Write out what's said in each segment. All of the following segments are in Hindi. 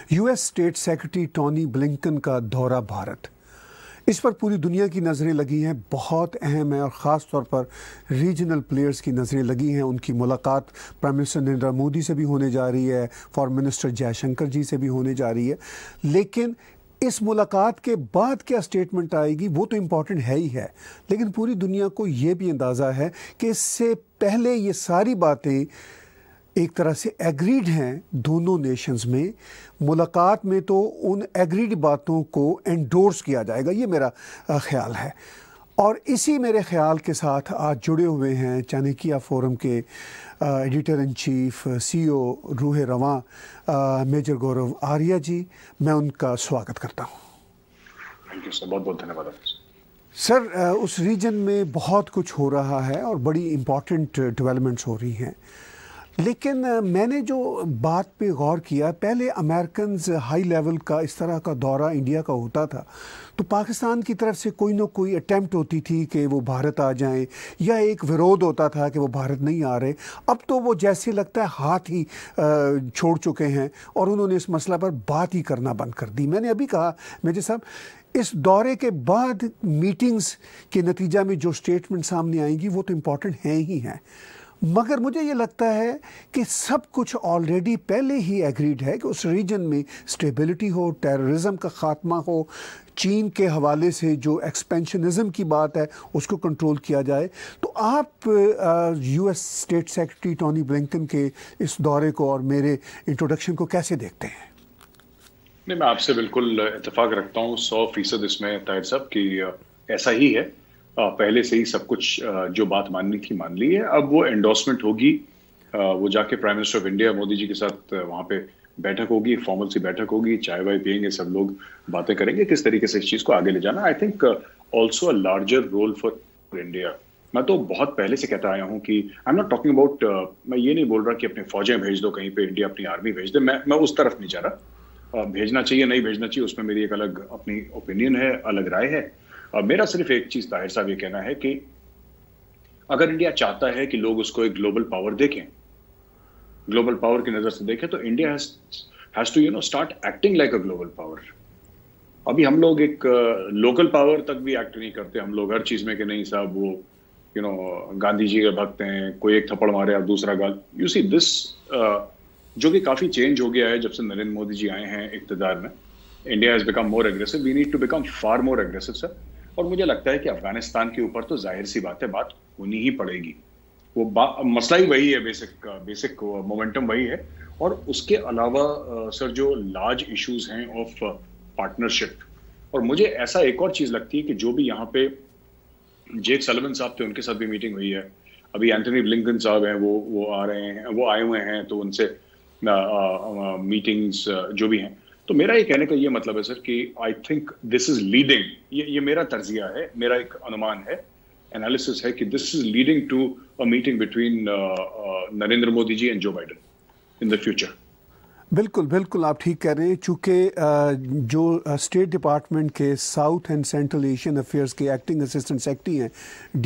US state secretary Tony Blinken का दौरा भारत, इस पर पूरी दुनिया की नज़रें लगी हैं। बहुत अहम है और ख़ास तौर पर रीजनल प्लेयर्स की नज़रें लगी हैं। उनकी मुलाकात प्राइम मिनिस्टर नरेंद्र मोदी से भी होने जा रही है, फॉरेन मिनिस्टर जयशंकर जी से भी होने जा रही है। लेकिन इस मुलाकात के बाद क्या स्टेटमेंट आएगी वो तो इम्पॉर्टेंट है ही है, लेकिन पूरी दुनिया को ये भी अंदाज़ा है कि इससे पहले ये सारी बातें एक तरह से एग्रीड हैं दोनों नेशंस में। मुलाकात में तो उन एग्रीड बातों को एंडोर्स किया जाएगा, ये मेरा ख्याल है। और इसी मेरे ख्याल के साथ आज जुड़े हुए हैं चाणक्य फोरम के एडिटर इन चीफ CEO रूह रवां मेजर गौरव आर्या जी। मैं उनका स्वागत करता हूँ। थैंक यू सर, बहुत बहुत धन्यवाद सर। उस रीजन में बहुत कुछ हो रहा है और बड़ी इम्पॉर्टेंट डेवलपमेंट्स हो रही हैं, लेकिन मैंने जो बात पे गौर किया, पहले अमेरिकन हाई लेवल का इस तरह का दौरा इंडिया का होता था तो पाकिस्तान की तरफ से कोई ना कोई अटेम्प्ट होती थी कि वो भारत आ जाएं, या एक विरोध होता था कि वो भारत नहीं आ रहे। अब तो वो जैसे लगता है हाथ ही छोड़ चुके हैं और उन्होंने इस मसला पर बात ही करना बंद कर दी। मैंने अभी कहा मेजर साहब, इस दौरे के बाद मीटिंग्स के नतीजा में जो स्टेटमेंट सामने आएंगी वो तो इम्पॉर्टेंट हैं ही हैं, मगर मुझे ये लगता है कि सब कुछ ऑलरेडी पहले ही एग्रीड है कि उस रीजन में स्टेबिलिटी हो, टेररिज्म का ख़ात्मा हो, चीन के हवाले से जो एक्सपेंशनिज्म की बात है उसको कंट्रोल किया जाए। तो आप US state secretary Tony Blinken के इस दौरे को और मेरे इंट्रोडक्शन को कैसे देखते हैं? नहीं, मैं आपसे बिल्कुल इत्तेफाक रखता हूँ 100% इसमें ताहिर साहब कि ऐसा ही है। पहले से ही सब कुछ जो बात माननी थी मान ली है। अब वो एंडोर्समेंट होगी, वो जाके prime minister of India Modi ji के साथ वहाँ पे बैठक होगी, फॉर्मल सी बैठक होगी, चाय वाय पियेंगे, सब लोग बातें करेंगे किस तरीके से इस चीज़ को आगे ले जाना। I think also a larger role for India. मैं तो बहुत पहले से कहता आया हूँ कि I am not talking about, मैं ये नहीं बोल रहा कि अपने फौजें भेज दो कहीं पे, इंडिया अपनी आर्मी भेज दे, मैं उस तरफ नहीं जा रहा। भेजना चाहिए नहीं भेजना चाहिए उसमें मेरी एक अलग अपनी ओपिनियन है, अलग राय है। मेरा सिर्फ एक चीज ताहिर साहब ये कहना है कि अगर इंडिया चाहता है कि लोग उसको एक ग्लोबल पावर देखें, ग्लोबल पावर की नजर से देखें, तो India has to start acting like a global power. अभी हम लोग एक लोकल पावर तक भी एक्ट नहीं करते। हम लोग हर चीज में कि नहीं साहब वो गांधी जी के भक्त हैं, कोई एक थप्पड़ मारे और दूसरा गाल। यू सी दिस जो कि काफी चेंज हो गया है जब से नरेंद्र मोदी जी आए हैं इक्तदार में। India has become more aggressive, we need to become far more aggressive sir. और मुझे लगता है कि अफगानिस्तान के ऊपर तो जाहिर सी बात है बात होनी ही पड़ेगी। वो मसला ही वही है, बेसिक मोमेंटम वही है। और उसके अलावा सर जो लार्ज इश्यूज हैं ऑफ पार्टनरशिप, और मुझे ऐसा एक और चीज लगती है कि जो भी यहाँ पे जेक सलिवन साहब थे उनके साथ भी मीटिंग हुई है। अभी एंथनी ब्लिंकन साहब हैं, वो आ रहे हैं, वो आए हुए हैं, तो उनसे मीटिंग्स जो भी हैं। तो मेरा ये कहने का ये मतलब है सर कि I think this is leading, ये मेरा तर्जिया है, मेरा एक अनुमान है, एनालिसिस है कि this is leading to a meeting between Narendra Modi ji and Joe Biden in the future. बिल्कुल बिल्कुल आप ठीक कह रहे हैं। चूँकि जो स्टेट डिपार्टमेंट के south and central Asian affairs के एक्टिंग असिस्टेंट सेक्रेटरी हैं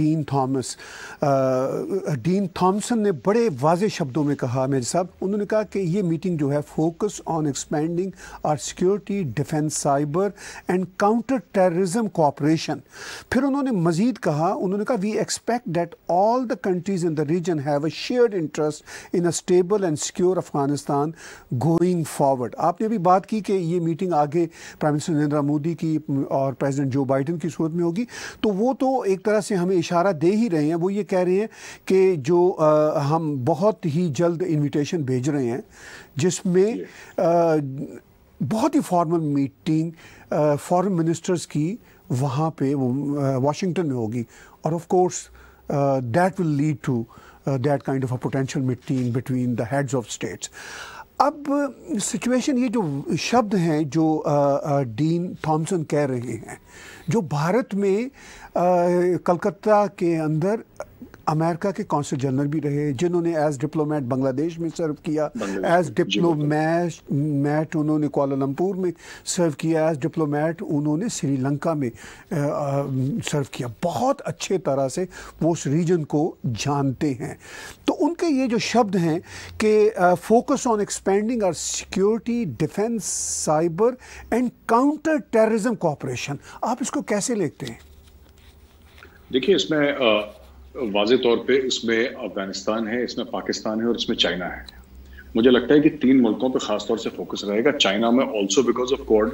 डीन थॉमसन ने बड़े वाज़े शब्दों में कहा, मेरे साहब, उन्होंने कहा कि ये मीटिंग जो है focus on expanding our security, defence, cyber and counter terrorism cooperation. फिर उन्होंने मज़ीद कहा, उन्होंने कहा we expect that all the countries in the region have a shared interest in a stable and secure Afghanistan going forward. आपने अभी बात की कि ये मीटिंग आगे प्राइम मिनिस्टर नरेंद्र मोदी की और प्रेसिडेंट जो बाइडेन की सूरत में होगी, तो वो तो एक तरह से हमें इशारा दे ही रहे हैं। वो ये कह रहे हैं कि जो हम बहुत ही जल्द इनविटेशन भेज रहे हैं जिसमें बहुत ही फॉर्मल मीटिंग फॉरेन मिनिस्टर्स की वहाँ पे वाशिंगटन में होगी, और of course that will lead to that kind of a potential meeting between the heads of states. अब सिचुएशन, ये जो शब्द हैं जो डीन थॉमसन कह रहे हैं, जो भारत में कलकत्ता के अंदर अमेरिका के कौंसल जनरल भी रहे, जिन्होंने एज डिप्लोमेट बांग्लादेश में सर्व किया, एज डिप्लोमेट उन्होंने कुआलालंपुर में सर्व किया, एज डिप्लोमेट उन्होंने श्रीलंका में सर्व किया। बहुत अच्छे तरह से वो उस रीजन को जानते हैं। तो उनके ये जो शब्द हैं कि focus on expanding our security, defence, cyber and counter terrorism cooperation, आप इसको कैसे लेते हैं? देखिए, इसमें वाज़े तौर पे इसमें अफगानिस्तान है, इसमें पाकिस्तान है और इसमें चाइना है। मुझे लगता है कि 3 मुल्कों पे खास तौर से फोकस रहेगा। चाइना में also because of Quad,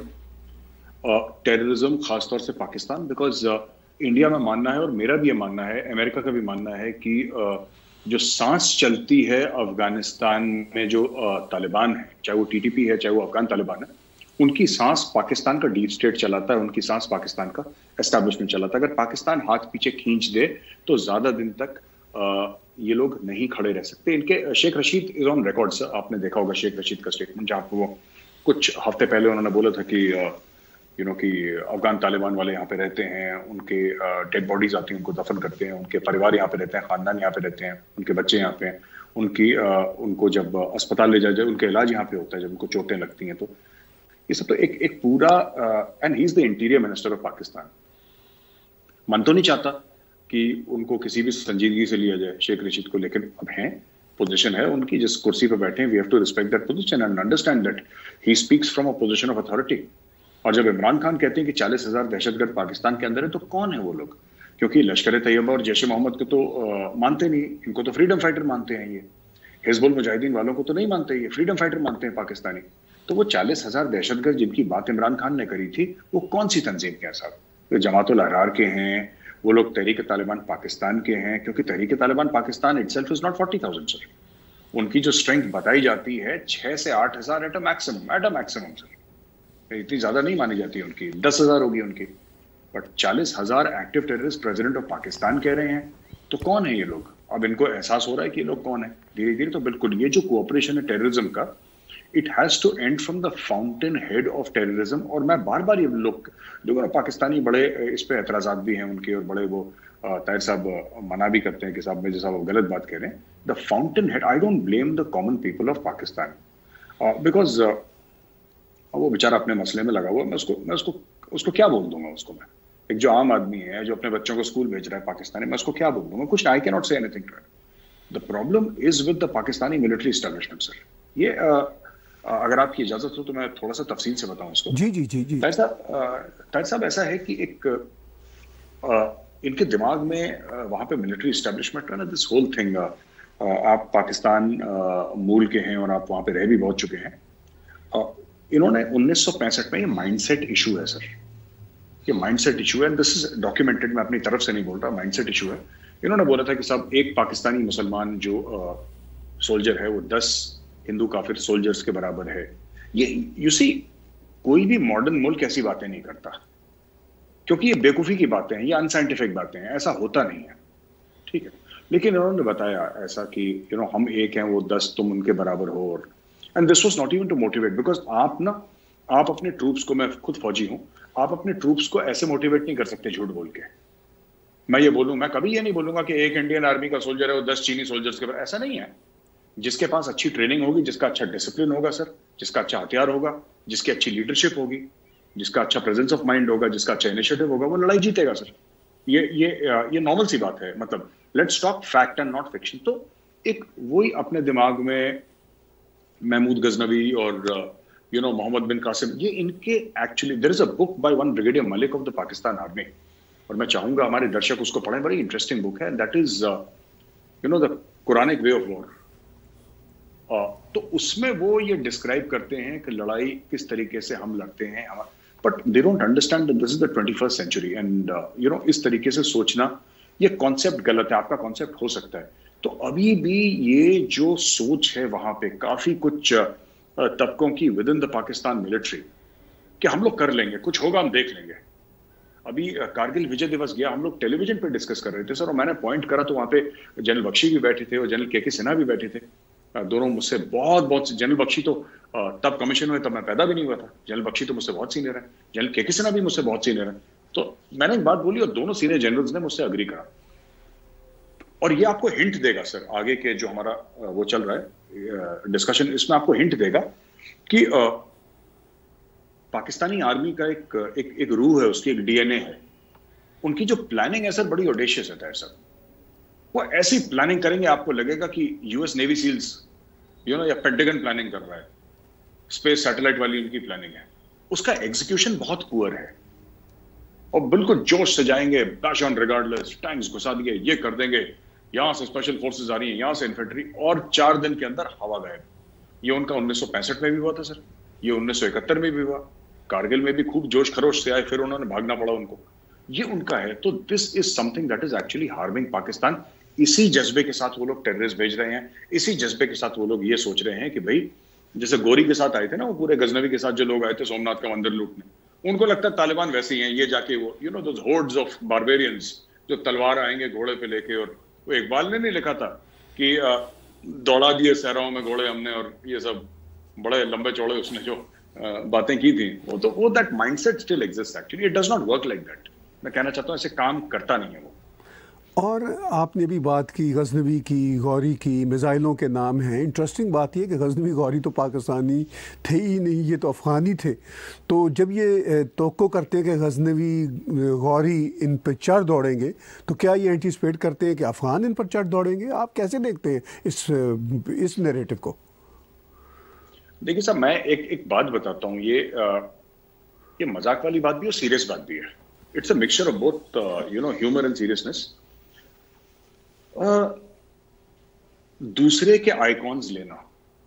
terrorism खास तौर से पाकिस्तान, बिकॉज इंडिया में मानना है और मेरा भी ये मानना है, अमेरिका का भी मानना है कि जो सांस चलती है अफगानिस्तान में जो तालिबान है, चाहे वो टीटीपी है, चाहे वो अफगान तालिबान है, उनकी सांस पाकिस्तान का डीप स्टेट चलाता है, उनकी सांस पाकिस्तान का एस्टैब्लिशमेंट चलाता है। अगर पाकिस्तान हाथ पीछे खींच दे तो ज्यादा दिन तक ये लोग नहीं खड़े रह सकते। इनके Sheikh Rashid is on record sir, आपने देखा होगा शेख रशीद का स्टेटमेंट, जहाँ पर वो कुछ हफ्ते पहले उन्होंने बोला था कि कि अफगान तालिबान वाले यहाँ पे रहते हैं, उनके डेड बॉडीज आती हैं, उनको दफन करते हैं, उनके परिवार यहाँ पे रहते हैं, खानदान यहाँ पे रहते हैं, उनके बच्चे यहाँ पे हैं, उनको जब अस्पताल ले जाया जाए उनका इलाज यहाँ पे होता है, जब उनको चोटें लगती हैं। तो ये सब तो एक पूरा, and he is the interior minister of Pakistan. मन तो नहीं चाहता कि उनको किसी भी संजीदगी से लिया जाए शेख रशीद को, लेकिन अब है, पोजीशन है उनकी, जिस कुर्सी पे बैठे हैं, we have to respect that position and understand that he speaks from a position of authority. और जब इमरान खान कहते हैं कि 40,000 दहशतगर्द पाकिस्तान के अंदर है, तो कौन है वो लोग? क्योंकि लश्कर तैयबा और जैश मोहम्मद को तो मानते नहीं, इनको तो फ्रीडम फाइटर मानते हैं, ये हिजबुल मुजाहिदीन वालों को तो नहीं मानते, ये फ्रीडम फाइटर मानते हैं पाकिस्तानी। तो वो 40,000 दहशतगर्द जिनकी बात इमरान खान ने करी थी, वो कौन सी तंजीम के हैं साहब? वो जमातुल अहरार के हैं, वो लोग तहरीक तालिबान पाकिस्तान के हैं, क्योंकि Tehreek Taliban Pakistan itself is not 40,000 sir. उनकी जो स्ट्रेंथ बताई जाती है 6 से 8,000 एट अ मैक्सिमम सर, इतनी ज्यादा नहीं मानी जाती है उनकी, 10,000 होगी उनकी। But 40,000 active terrorist president of Pakistan कह रहे हैं, तो कौन है ये लोग? अब इनको एहसास हो रहा है कि ये लोग कौन है धीरे धीरे। तो बिल्कुल ये जो कोऑपरेशन है टेररिज्म का, it has to end from the fountainhead of terrorism. और मैं बार बार ये लोग जो पाकिस्तानी बड़े इस पे एतराजात भी हैं उनके, और बड़े वो ताहिर साहब मना भी करते हैं कि साहब मेरे साहब गलत बात कह रहे हैं। The fountainhead, I don't blame the common people of Pakistan, because वो बेचारा अपने मसले में लगा हुआ। मैं उसको क्या बोल दूंगा? उसको मैं, एक जो आम आदमी है जो अपने बच्चों को स्कूल भेज रहा है पाकिस्तानी, मैं उसको क्या बोल दूंगा? कुछ, I can not say anything to it. The problem is with the Pakistani military establishment sir. ये अगर आपकी इजाजत हो तो मैं थोड़ा सा तफसील से बताऊं इसको। जी जी जी जी। ताहिर साहब ऐसा है कि एक इनके दिमाग में वहां पे मिलिट्री एस्टेब्लिशमेंट है ना, दिस होल थिंग, आप पाकिस्तान मूल के हैं और आप वहां पे रह भी बहुत चुके हैं। इन्होंने 1965 में, ये माइंडसेट इशू है सर, ये माइंडसेट इशू है, दिस इज डॉक्यूमेंटेड, मैं अपनी तरफ से नहीं बोल रहा, माइंडसेट इशू है। इन्होंने बोला था कि साहब एक पाकिस्तानी मुसलमान जो सोल्जर है वो 10 हिंदू काफिर सोल्जर्स के बराबर है। ये यू सी, कोई भी मॉडर्न मुल्क ऐसी बातें नहीं करता, क्योंकि ये बेवकूफी की बातें हैं, ये अनसाइंटिफिक बातें हैं, ऐसा होता नहीं है, ठीक है। लेकिन इन्होंने बताया ऐसा कि हम एक हैं, वो 10 तुम उनके बराबर हो। और and this was not even to motivate, because आप अपने ट्रूप्स को, मैं खुद फौजी हूं, आप अपने ट्रूप्स को ऐसे मोटिवेट नहीं कर सकते झूठ बोल के। मैं ये बोलूं, मैं कभी ये नहीं बोलूंगा कि एक इंडियन आर्मी का सोल्जर है वो 10 चीनी सोल्जर्स के बराबर, ऐसा नहीं है। जिसके पास अच्छी ट्रेनिंग होगी, जिसका अच्छा डिसिप्लिन होगा सर, जिसका अच्छा हथियार होगा, जिसकी अच्छी लीडरशिप होगी, जिसका अच्छा प्रेजेंस ऑफ माइंड होगा, जिसका अच्छा इनिशिएटिव होगा, वो लड़ाई जीतेगा सर। ये नॉर्मल सी बात है, मतलब let's talk fact and not fiction. तो एक वही अपने दिमाग में महमूद गजनवी और मोहम्मद बिन कासिम, ये इनके actually, there is a book by one brigadier Malik of the Pakistan army, और मैं चाहूंगा हमारे दर्शक उसको पढ़ें, बड़ी इंटरेस्टिंग बुक है, that is the Quranic way of war. तो उसमें वो ये डिस्क्राइब करते हैं कि लड़ाई किस तरीके से हम लड़ते हैं, but they don't understand that this is the 21st century and इस तरीके से सोचना, ये कॉन्सेप्ट गलत है। आपका कॉन्सेप्ट हो सकता है, तो अभी भी ये जो सोच है वहां पे काफी कुछ तबकों की within the Pakistan military, कि हम लोग कर लेंगे, कुछ होगा हम देख लेंगे। अभी कारगिल विजय दिवस गया, हम लोग टेलीविजन पे डिस्कस कर रहे थे सर, और मैंने पॉइंट करा तो वहां पे जनरल बख्शी भी बैठे थे और जनरल के सिन्हा भी बैठे थे। दोनों मुझसे बहुत, जनरल बख्शी तो तब कमीशन हुए तब मैं पैदा भी नहीं हुआ था, जनरल बख्शी तो मुझसे बहुत सीनियर है, जनरल के सिन्हा भी मुझसे बहुत सीनियर है। तो मैंने एक बात बोली और दोनों सीनियर जनरल्स ने मुझसे अग्री करा, और ये आपको हिंट देगा सर, आगे के जो हमारा वो चल रहा है डिस्कशन, इसमें आपको हिंट देगा कि पाकिस्तानी आर्मी का एक रूह है, उसकी एक डीएनए है, उनकी जो प्लानिंग है सर बड़ी ऑडेशियस है सर। वो ऐसी प्लानिंग करेंगे आपको लगेगा कि यूएस नेवी सील्स या पेंटागन प्लानिंग कर रहा है। स्पेस सैटेलाइट वाली उनकी प्लानिंग है, उसका एग्जीक्यूशन बहुत पुअर है। और बिल्कुल जोश से जाएंगे, बैश ऑन रिगार्डलेस, टैंक्स घुसा दिए, ये कर देंगे, यहां से स्पेशल फोर्सेस आ रही हैं, यहां से इन्फेंट्री, और 4 दिन के अंदर हवा गायब। ये उनका 1965 में भी हुआ था सर, ये 1971 में भी हुआ, कारगिल में भी खूब जोश खरोश से आए, फिर उन्होंने भागना पड़ा उनको। ये उनका है। तो this is something that is actually harming Pakistan. इसी जज्बे के साथ वो लोग टेररिस्ट भेज रहे हैं, इसी जज्बे के साथ वो लोग ये सोच रहे हैं कि भाई जैसे गोरी के साथ आए थे ना, वो पूरे गजनवी के साथ जो लोग आए थे सोमनाथ का मंदिर लूटने, उनको लगता है तालिबान वैसे ही हैं, ये जाके वो दोस होर्ड्स ऑफ बारबेरियंस जो तलवार आएंगे घोड़े पे लेके। और वो इकबाल ने नहीं लिखा था कि दौड़ा दिए सहराओं में घोड़े हमने, और ये सब बड़े लंबे चौड़े उसने जो बातें की थी, वो that mindset still exist actually, it does not work like that. मैं कहना चाहता हूँ ऐसे काम करता नहीं है वो। और आपने भी बात की गजनवी की, गौरी की, मिज़ाइलों के नाम हैं। इंटरेस्टिंग बात यह कि गजनवी गौरी तो पाकिस्तानी थे ही नहीं, ये तो अफ़गानी थे। तो जब ये तवक्को करते हैं कि गजनवी गौरी इन पर चढ़ दौड़ेंगे, तो क्या ये एंटीसिपेट करते हैं कि अफ़गान इन पर चढ़ दौड़ेंगे? आप कैसे देखते हैं इस नैरेटिव को? देखिए साहब, मैं एक बात बताता हूँ, ये मजाक वाली बात भी और सीरियस बात भी है। It's a mixture of both humour and seriousness. दूसरे के आइकॉन्स लेना,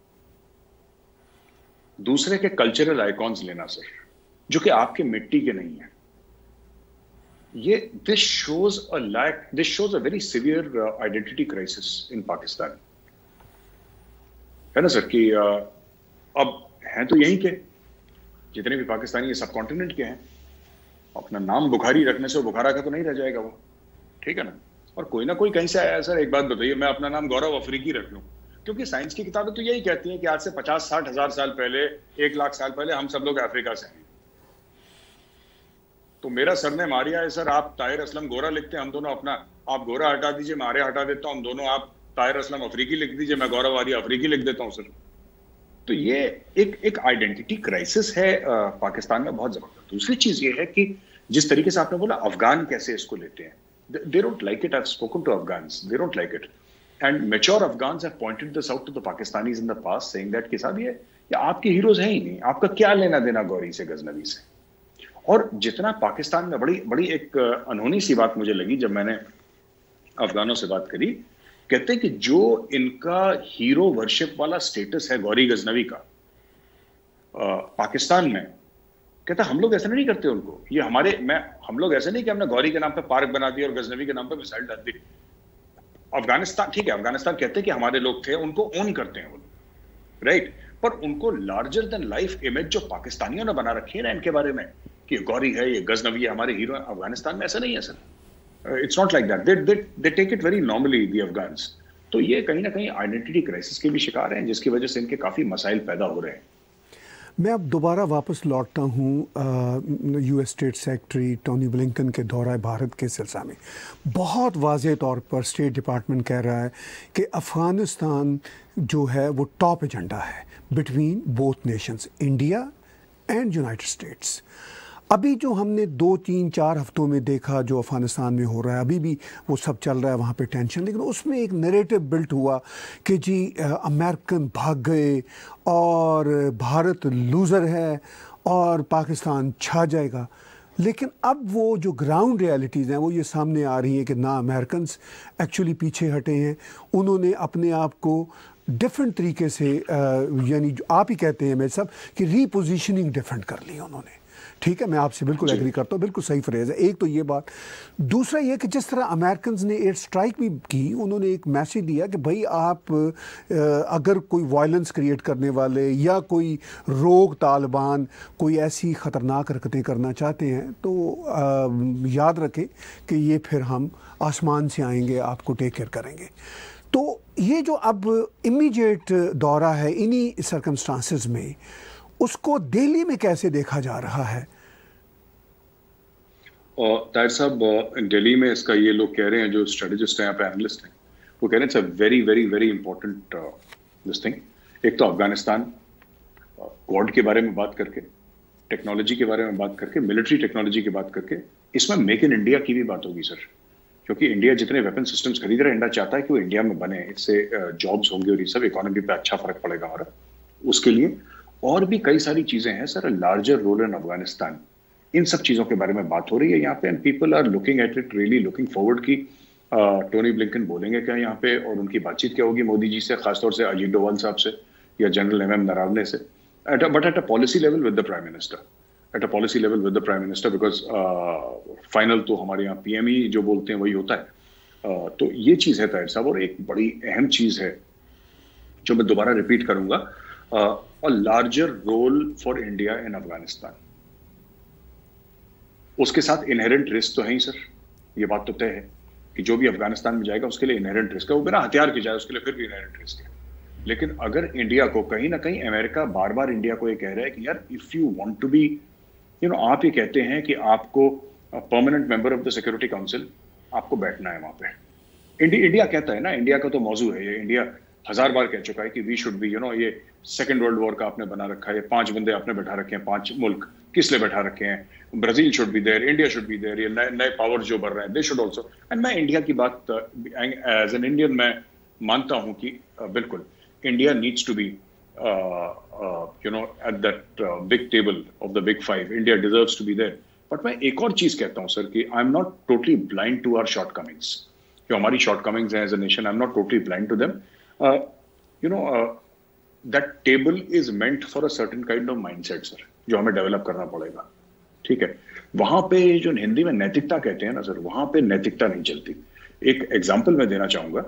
दूसरे के कल्चरल आइकॉन्स लेना सर, जो कि आपके मिट्टी के नहीं है, this shows a very severe identity crisis in Pakistan, है ना सर? कि अब हैं तो यहीं के जितने भी पाकिस्तानी सब कॉन्टिनेंट के हैं, अपना नाम बुखारी रखने से बुखारा का तो नहीं रह जाएगा वो, ठीक है ना? और कोई ना कोई कहीं से आया सर। एक बात बताइए, मैं अपना नाम गौरव अफ्रीकी रख लूं, क्योंकि साइंस की किताबें तो यही कहती हैं कि आज से 50-60 हजार साल पहले, 1 लाख साल पहले हम सब लोग अफ्रीका से हैं। तो मेरा सरनेम आर्या है सर, आप ताहिर असलम गोरा लिखते हैं, हम दोनों अपना, आप गोरा हटा दीजिए, मैं आर्या हटा देता हूं, हम दोनों, आप ताहिर असलम अफ्रीकी लिख दीजिए, मैं गौरव आर्या अफ्रीकी लिख देता हूं सर। तो ये एक आइडेंटिटी क्राइसिस है पाकिस्तान में बहुत जबरदस्त। दूसरी चीज ये है कि जिस तरीके से आपने बोला अफगान कैसे इसको लेते हैं, they don't like it. I've spoken to Afghans, they don't like it, and mature Afghans have pointed this out to the Pakistanis in the past, saying that कि साहब ये आपके हीरोज हैं ही नहीं, आपका क्या लेना देना गौरी से, गजनवी से। और जितना पाकिस्तान में बड़ी एक अनहोनी सी बात मुझे लगी जब मैंने अफगानों से बात करी, कहते हैं कि जो इनका हीरो वर्शिप वाला स्टेटस है गौरी गजनवी का पाकिस्तान में, कहता हम लोग ऐसा नहीं करते उनको, ये हम लोग ऐसे नहीं कि हमने गौरी के नाम पे पार्क बना दिया और गजनवी के नाम पे मिसाइल डाल दी। अफगानिस्तान, ठीक है, अफगानिस्तान कहते हैं कि हमारे लोग थे, उनको ओन करते हैं वो, राइट? पर उनको लार्जर देन लाइफ इमेज जो पाकिस्तानियों ने बना रखी है ना इनके बारे में, कि गौरी है, ये गजनवी है, हमारे हीरो है, अफगानिस्तान में ऐसा नहीं है sir. It's not like that, they take it very normally the Afghans. तो ये कहीं ना कहीं आइडेंटिटी क्राइसिस के भी शिकार हैं, जिसकी वजह से इनके काफी मसाइल पैदा हो रहे हैं। मैं अब दोबारा वापस लौटता हूँ US state secretary Tony Blinken के दौरा भारत के सिलसिले में। बहुत वाज़ेह तौर पर स्टेट डिपार्टमेंट कह रहा है कि अफ़गानिस्तान जो है वो टॉप एजेंडा है between both nations, India and United States. अभी जो हमने 2-3-4 हफ्तों में देखा जो अफ़गानिस्तान में हो रहा है, अभी भी वो सब चल रहा है, वहाँ पे टेंशन, लेकिन उसमें एक नैरेटिव बिल्ट हुआ कि जी अमेरिकन भाग गए और भारत लूज़र है और पाकिस्तान छा जाएगा। लेकिन अब वो जो ग्राउंड रियलिटीज़ हैं वो ये सामने आ रही हैं कि ना अमेरिकन्स एक्चुअली पीछे हटे हैं, उन्होंने अपने आप को डिफरेंट तरीके से यानी जो आप ही कहते हैं मेरे साहब कि रीपोजिशनिंग डिफरेंट कर ली उन्होंने। ठीक है, मैं आपसे बिल्कुल एग्री करता हूँ, बिल्कुल सही फ्रेज़ है। एक तो ये बात, दूसरा ये कि जिस तरह अमेरिकन्स ने एयर स्ट्राइक भी की, उन्होंने एक मैसेज दिया कि भाई आप अगर कोई वायलेंस क्रिएट करने वाले या कोई रोग तालिबान कोई ऐसी ख़तरनाक हरकतें करना चाहते हैं तो याद रखें कि ये फिर हम आसमान से आएंगे, आपको टेक केयर करेंगे। तो ये जो अब इमीडिएट दौरा है इन्हीं सर्कमस्टांसेस में, उसको दिल्ली में कैसे देखा जा रहा है? और ताहिर साहब, दिल्ली में इसका ये लोग कह रहे हैं, जो स्ट्रेटेजिस्ट हैं यहाँ पे, एनालिस्ट हैं, वो कह रहे हैं it's a very very very important this thing. एक तो अफगानिस्तान क्वाड के बारे में बात करके, टेक्नोलॉजी के बारे में बात करके, मिलिट्री टेक्नोलॉजी की बात करके, इसमें मेक इन इंडिया की भी बात होगी सर, क्योंकि इंडिया जितने वेपन सिस्टम्स खरीद रहा है, इंडिया चाहता है कि वो इंडिया में बने, इससे जॉब्स होंगे और ये सब इकोनॉमी पे अच्छा फर्क पड़ेगा हमारा। उसके लिए और भी कई सारी चीजें हैं sir, larger role in Afghanistan, इन सब चीजों के बारे में बात हो रही है यहाँ पे, and people are looking at it, really looking forward की टोनी ब्लिंकन बोलेंगे क्या यहाँ पे, और उनकी बातचीत क्या होगी मोदी जी से, खासतौर से अजीत डोवाल साहब से या जनरल एम नरावने से, but at a policy level with the prime minister, at a policy level with the prime minister, because final तो हमारे यहाँ पीएम ही जो बोलते हैं वही होता है। तो ये चीज है ताहिर साहब, और एक बड़ी अहम चीज है जो मैं दोबारा रिपीट करूंगा, a larger role for India in Afghanistan. उसके साथ इनहेरेंट रिस्क तो है ही सर, ये बात तो तय है कि जो भी अफगानिस्तान में जाएगा उसके लिए इनहेरेंट रिस्क है, वो बिना हथियार के जाए उसके लिए फिर भी इनहेरेंट रिस्क है। लेकिन अगर इंडिया को कहीं ना कहीं, अमेरिका बार बार इंडिया को ये कह रहा है कि यार if you want to be, आप ये कहते हैं कि आपको permanent member of the security council, आपको बैठना है वहां पे। इंडिया कहता है ना, इंडिया का तो मौजू है ये, इंडिया 1000 बार कह चुका है कि वी शुड बी, ये सेकेंड वर्ल्ड वॉर का आपने बना रखा है, 5 बंदे आपने बैठा रखे हैं, 5 मुल्क किस लिए बैठा रखे हैं, Brazil should be there, India should be there, ये नए पावर जो बढ़ रहे हैं दे शुड ऑल्सो। एंड मैं इंडिया की बात एज एन इंडियन मैं मानता हूं कि बिल्कुल India needs to be at that big table of the big 5, India deserves to be there. But मैं एक और चीज कहता हूं सर कि I am not totally blind to our shortcomings, जो हमारी शॉर्ट कमिंग्स हैं as a nation, I am not totally blind to them. that table is meant for a certain kind of mindset sir, जो हमें डेवलप करना पड़ेगा, ठीक है। वहां पे जो हिंदी में नैतिकता कहते हैं ना सर, वहां पे नैतिकता नहीं चलती। एक एग्जांपल मैं देना चाहूंगा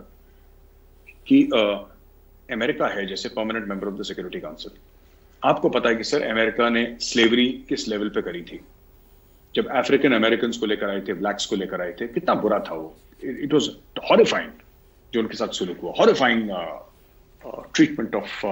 कि अमेरिका है जैसे permanent member of the security council, आपको पता है कि सर अमेरिका ने स्लेवरी किस लेवल पे करी थी, जब अफ्रीकन अमेरिकन को लेकर आए थे, ब्लैक्स को लेकर आए थे, कितना बुरा था वो, इट वॉज हॉरिफाइंग जो उनके साथ सुलूक हुआ, horrifying treatment of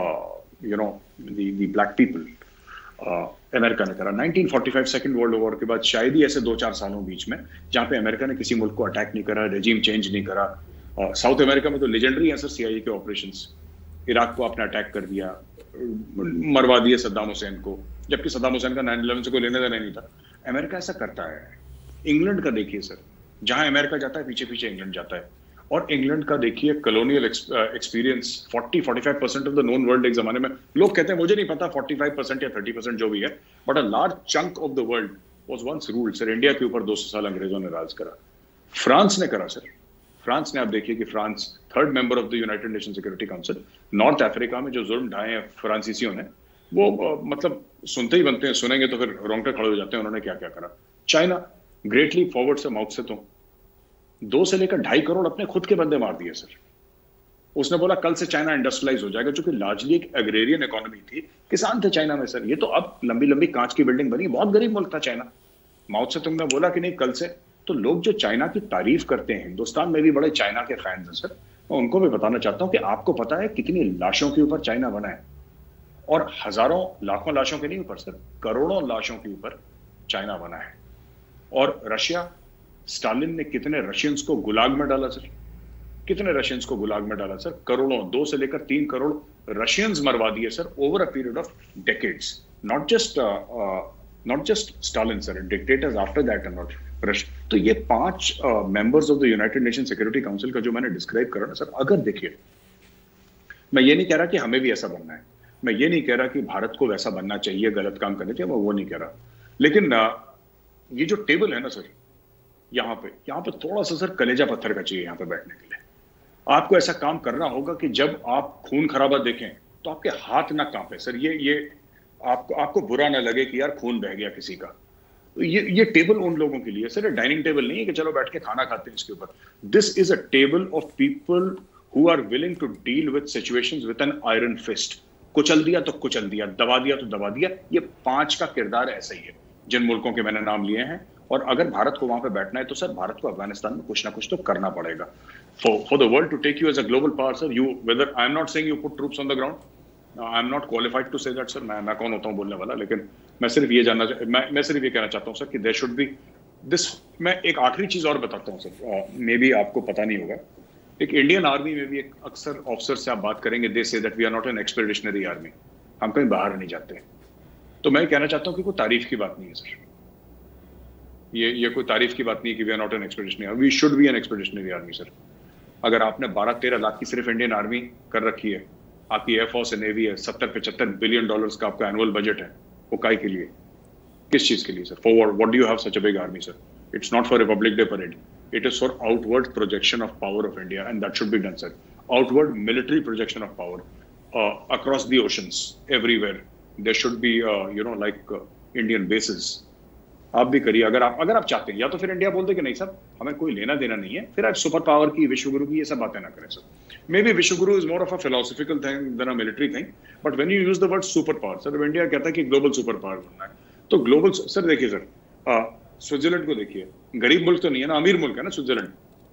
the black people America ने करा। 1945 सेकेंड वर्ल्ड वॉर के बाद शायद ही ऐसे 2-4 सालों बीच में जहां पे अमेरिका ने किसी मुल्क को अटैक नहीं करा, रेजिम चेंज नहीं करा। साउथ अमेरिका में तो लेजेंडरी है सर CIA के ऑपरेशंस, इराक को आपने अटैक कर दिया, मरवा दिया सद्दाम हुसैन को, जबकि सद्दाम हुसैन का 9/11 से कोई लेने देना नहीं था। अमेरिका ऐसा करता है। इंग्लैंड का देखिए सर, जहां अमेरिका जाता है पीछे पीछे इंग्लैंड जाता है, और इंग्लैंड का देखिए colonial experience 40-45% of the known world एक जमाने में, लोग कहते हैं मुझे नहीं पता 45% या 30% जो भी है, but a large chunk of the world was once ruled sir. India के ऊपर 200 साल अंग्रेजों ने राज करा, फ्रांस ने करा सर। फ्रांस ने, आप देखिए कि France 3rd member of the United Nation security council, north Africa में जो जुर्म ढाए हैं फ्रांसीसियों ने, वो मतलब सुनते ही बनते हैं, सुनेंगे तो फिर रोंगटे खड़े हो जाते हैं, उन्होंने क्या क्या करा। चाइना ग्रेटली फॉरवर्ड से माउथ से तो 2 से लेकर 2.5 करोड़ अपने खुद के बंदे मार दिए सर। उसने बोला कल से चाइना इंडस्ट्रियलाइज हो जाएगा, क्योंकि लार्जली एक एग्रेरियन इकोनॉमी थी, किसान थे चाइना में सर। ये तो अब लंबी लंबी कांच की बिल्डिंग बनी, बहुत गरीब मुल्क था चाइना। माउथ से तुमने बोला कि नहीं कल से, तो लोग जो चाइना की तारीफ करते हैं, हिंदुस्तान में भी बड़े चाइना के फैंस हैं सर। मैं उनको भी बताना चाहता हूं कि आपको पता है कितनी लाशों के ऊपर चाइना बना है, और हजारों लाखों लाशों के नहीं ऊपर सर, करोड़ों लाशों के ऊपर चाइना बना है। और रशिया, स्टालिन ने कितने रशियंस को गुलाग में डाला सर, कितने रशियंस को गुलाग में डाला सर, करोड़ों, 2 से लेकर 3 करोड़ रशियंस मरवा दिए sir over a period of decades. Not just Stalin sir, dictators after that and not Russia. तो ये 5 members of the United Nation security council का जो मैंने डिस्क्राइब करा ना सर, अगर देखिए, मैं ये नहीं कह रहा कि हमें भी ऐसा बनना है, मैं ये नहीं कह रहा कि भारत को वैसा बनना चाहिए, गलत काम करने चाहिए, मैं वो नहीं कह रहा, लेकिन ये जो टेबल है ना सर, यहाँ पे थोड़ा सा सर कलेजा पत्थर का चाहिए यहाँ पे बैठने के लिए। आपको ऐसा काम करना होगा कि जब आप खून खराबा देखें तो आपके हाथ ना कांपे सर, ये आपको बुरा ना लगे कि यार खून बह गया किसी का। ये टेबल उन लोगों के लिए सर, डाइनिंग टेबल नहीं है कि चलो बैठ के खाना खाते हैं इसके ऊपर। This is a table of people who are willing to deal with situations with an iron fist. कुचल दिया तो कुचल दिया, दबा दिया तो दबा दिया। ये 5 का किरदार ऐसा ही है जिन मुल्कों के मैंने नाम लिए हैं। और अगर भारत को वहां पे बैठना है तो सर भारत को अफगानिस्तान में कुछ ना कुछ तो करना पड़ेगा for the world to take you as a global power sir. You whether, I am not saying you put troops on the ground, I am not qualified to say that sir. मैं कौन होता हूँ बोलने वाला, लेकिन मैं सिर्फ ये मैं सिर्फ ये कहना चाहता हूँ सर कि देयर शुड बी दिस। मैं एक आखिरी चीज और बताता हूँ सर, मे बी आपको पता नहीं होगा, एक इंडियन आर्मी में भी एक अक्सर ऑफिसर से आप बात करेंगे, they say that we are not an expeditionary army, हम कहीं बाहर नहीं जाते। तो मैं कहना चाहता हूँ कि कोई तारीफ की बात नहीं है सर, ये कोई तारीफ की बात नहीं कि we are not an expeditionary, we should be an expeditionary army sir. अगर आपने 12-13 लाख की सिर्फ इंडियन आर्मी कर रखी है, आपकी एयरफोर्स है, नेवी है, 70-75 बिलियन डॉलर्स का आपका एनुअल बजट है, वो काय के लिए, किस चीज के लिए sir? For what do you have such a big army sir? It's not for republic day parade, it is for outward projection of power of India and that should be done sir. Outward military projection of power across the oceans everywhere there should be like Indian bases. आप भी करिए अगर आप चाहते हैं, या तो फिर इंडिया बोलते कि नहीं साहब हमें कोई लेना देना नहीं है, फिर आप सुपर पावर की, विश्वगुरु की ये सब बातें ना करें sir. Maybe Vishwaguru is more of a philosophical thing than a military thing, but when you use the word super power sir, India कहता है कि ग्लोबल सुपर पावर बनना है, तो ग्लोबल सर देखिए सर, स्विट्जरलैंड को देखिए, गरीब मुल्क तो नहीं है ना, अमीर मुल्क है ना स्विट्जरलैंड।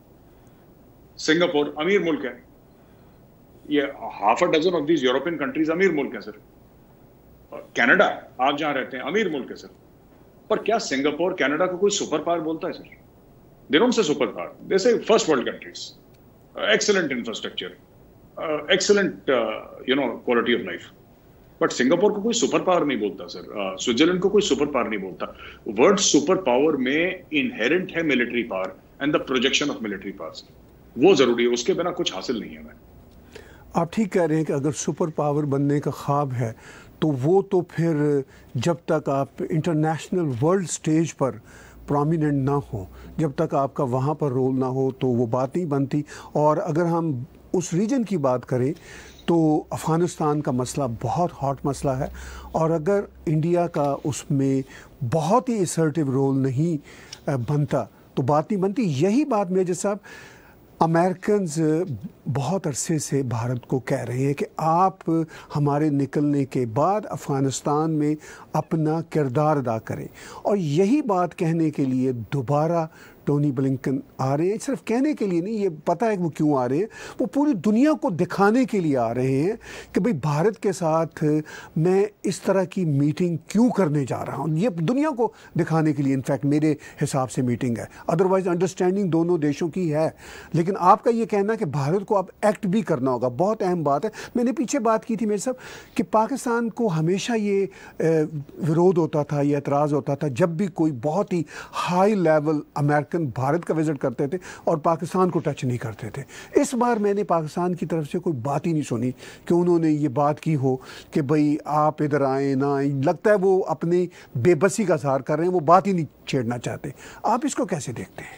सिंगापुर अमीर मुल्क है, ये half a dozen of these European countries अमीर मुल्क है सर। कनाडा आप जहां रहते हैं अमीर मुल्क है सर, पर क्या सिंगापुर कनाडा को कोई सुपर पावर बोलता है sir? They don't say super power, they say first world countries, excellent infrastructure, excellent quality of life. But Singapore को कोई सुपर पावर नहीं बोलता सर, स्विट्जरलैंड को कोई सुपर पावर नहीं बोलता। वर्ड सुपर पावर में इनहेरेंट है military power and the projection of military power, वो जरूरी है, उसके बिना कुछ हासिल नहीं है। मैं आप ठीक कह रहे हैं कि अगर सुपर पावर बनने का ख्वाब है तो वो तो फिर जब तक आप इंटरनेशनल वर्ल्ड स्टेज पर प्रोमिनेंट ना हो, जब तक आपका वहाँ पर रोल ना हो, तो वो बात नहीं बनती। और अगर हम उस रीजन की बात करें तो अफ़गानिस्तान का मसला बहुत हॉट मसला है, और अगर इंडिया का उसमें बहुत ही असर्टिव रोल नहीं बनता तो बात नहीं बनती। यही बात मेजर साहब अमेरिकन्स बहुत अरसे से भारत को कह रहे हैं कि आप हमारे निकलने के बाद अफ़गानिस्तान में अपना किरदार अदा करें, और यही बात कहने के लिए दोबारा टोनी ब्लिंकन आ रहे हैं। सिर्फ कहने के लिए नहीं, ये पता है कि वो क्यों आ रहे हैं, वो पूरी दुनिया को दिखाने के लिए आ रहे हैं कि भाई भारत के साथ मैं इस तरह की मीटिंग क्यों करने जा रहा हूँ। ये दुनिया को दिखाने के लिए इनफैक्ट मेरे हिसाब से मीटिंग है, अदरवाइज अंडरस्टैंडिंग दोनों देशों की है। लेकिन आपका ये कहना कि भारत को अब एक्ट भी करना होगा, बहुत अहम बात है। मैंने पीछे बात की थी मेरे साहब कि पाकिस्तान को हमेशा ये विरोध होता था, ये एतराज़ होता था जब भी कोई बहुत ही हाई लेवल अमेरिकन भारत का विजिट करते थे और पाकिस्तान को टच नहीं करते थे। इस बार मैंने पाकिस्तान की तरफ से कोई बात ही नहीं सुनी कि उन्होंने ये बात की हो कि भाई आप इधर आए ना आए। लगता है वो अपनी बेबसी का इज़हार कर रहे हैं, वो बात ही नहीं छेड़ना चाहते। आप इसको कैसे देखते हैं?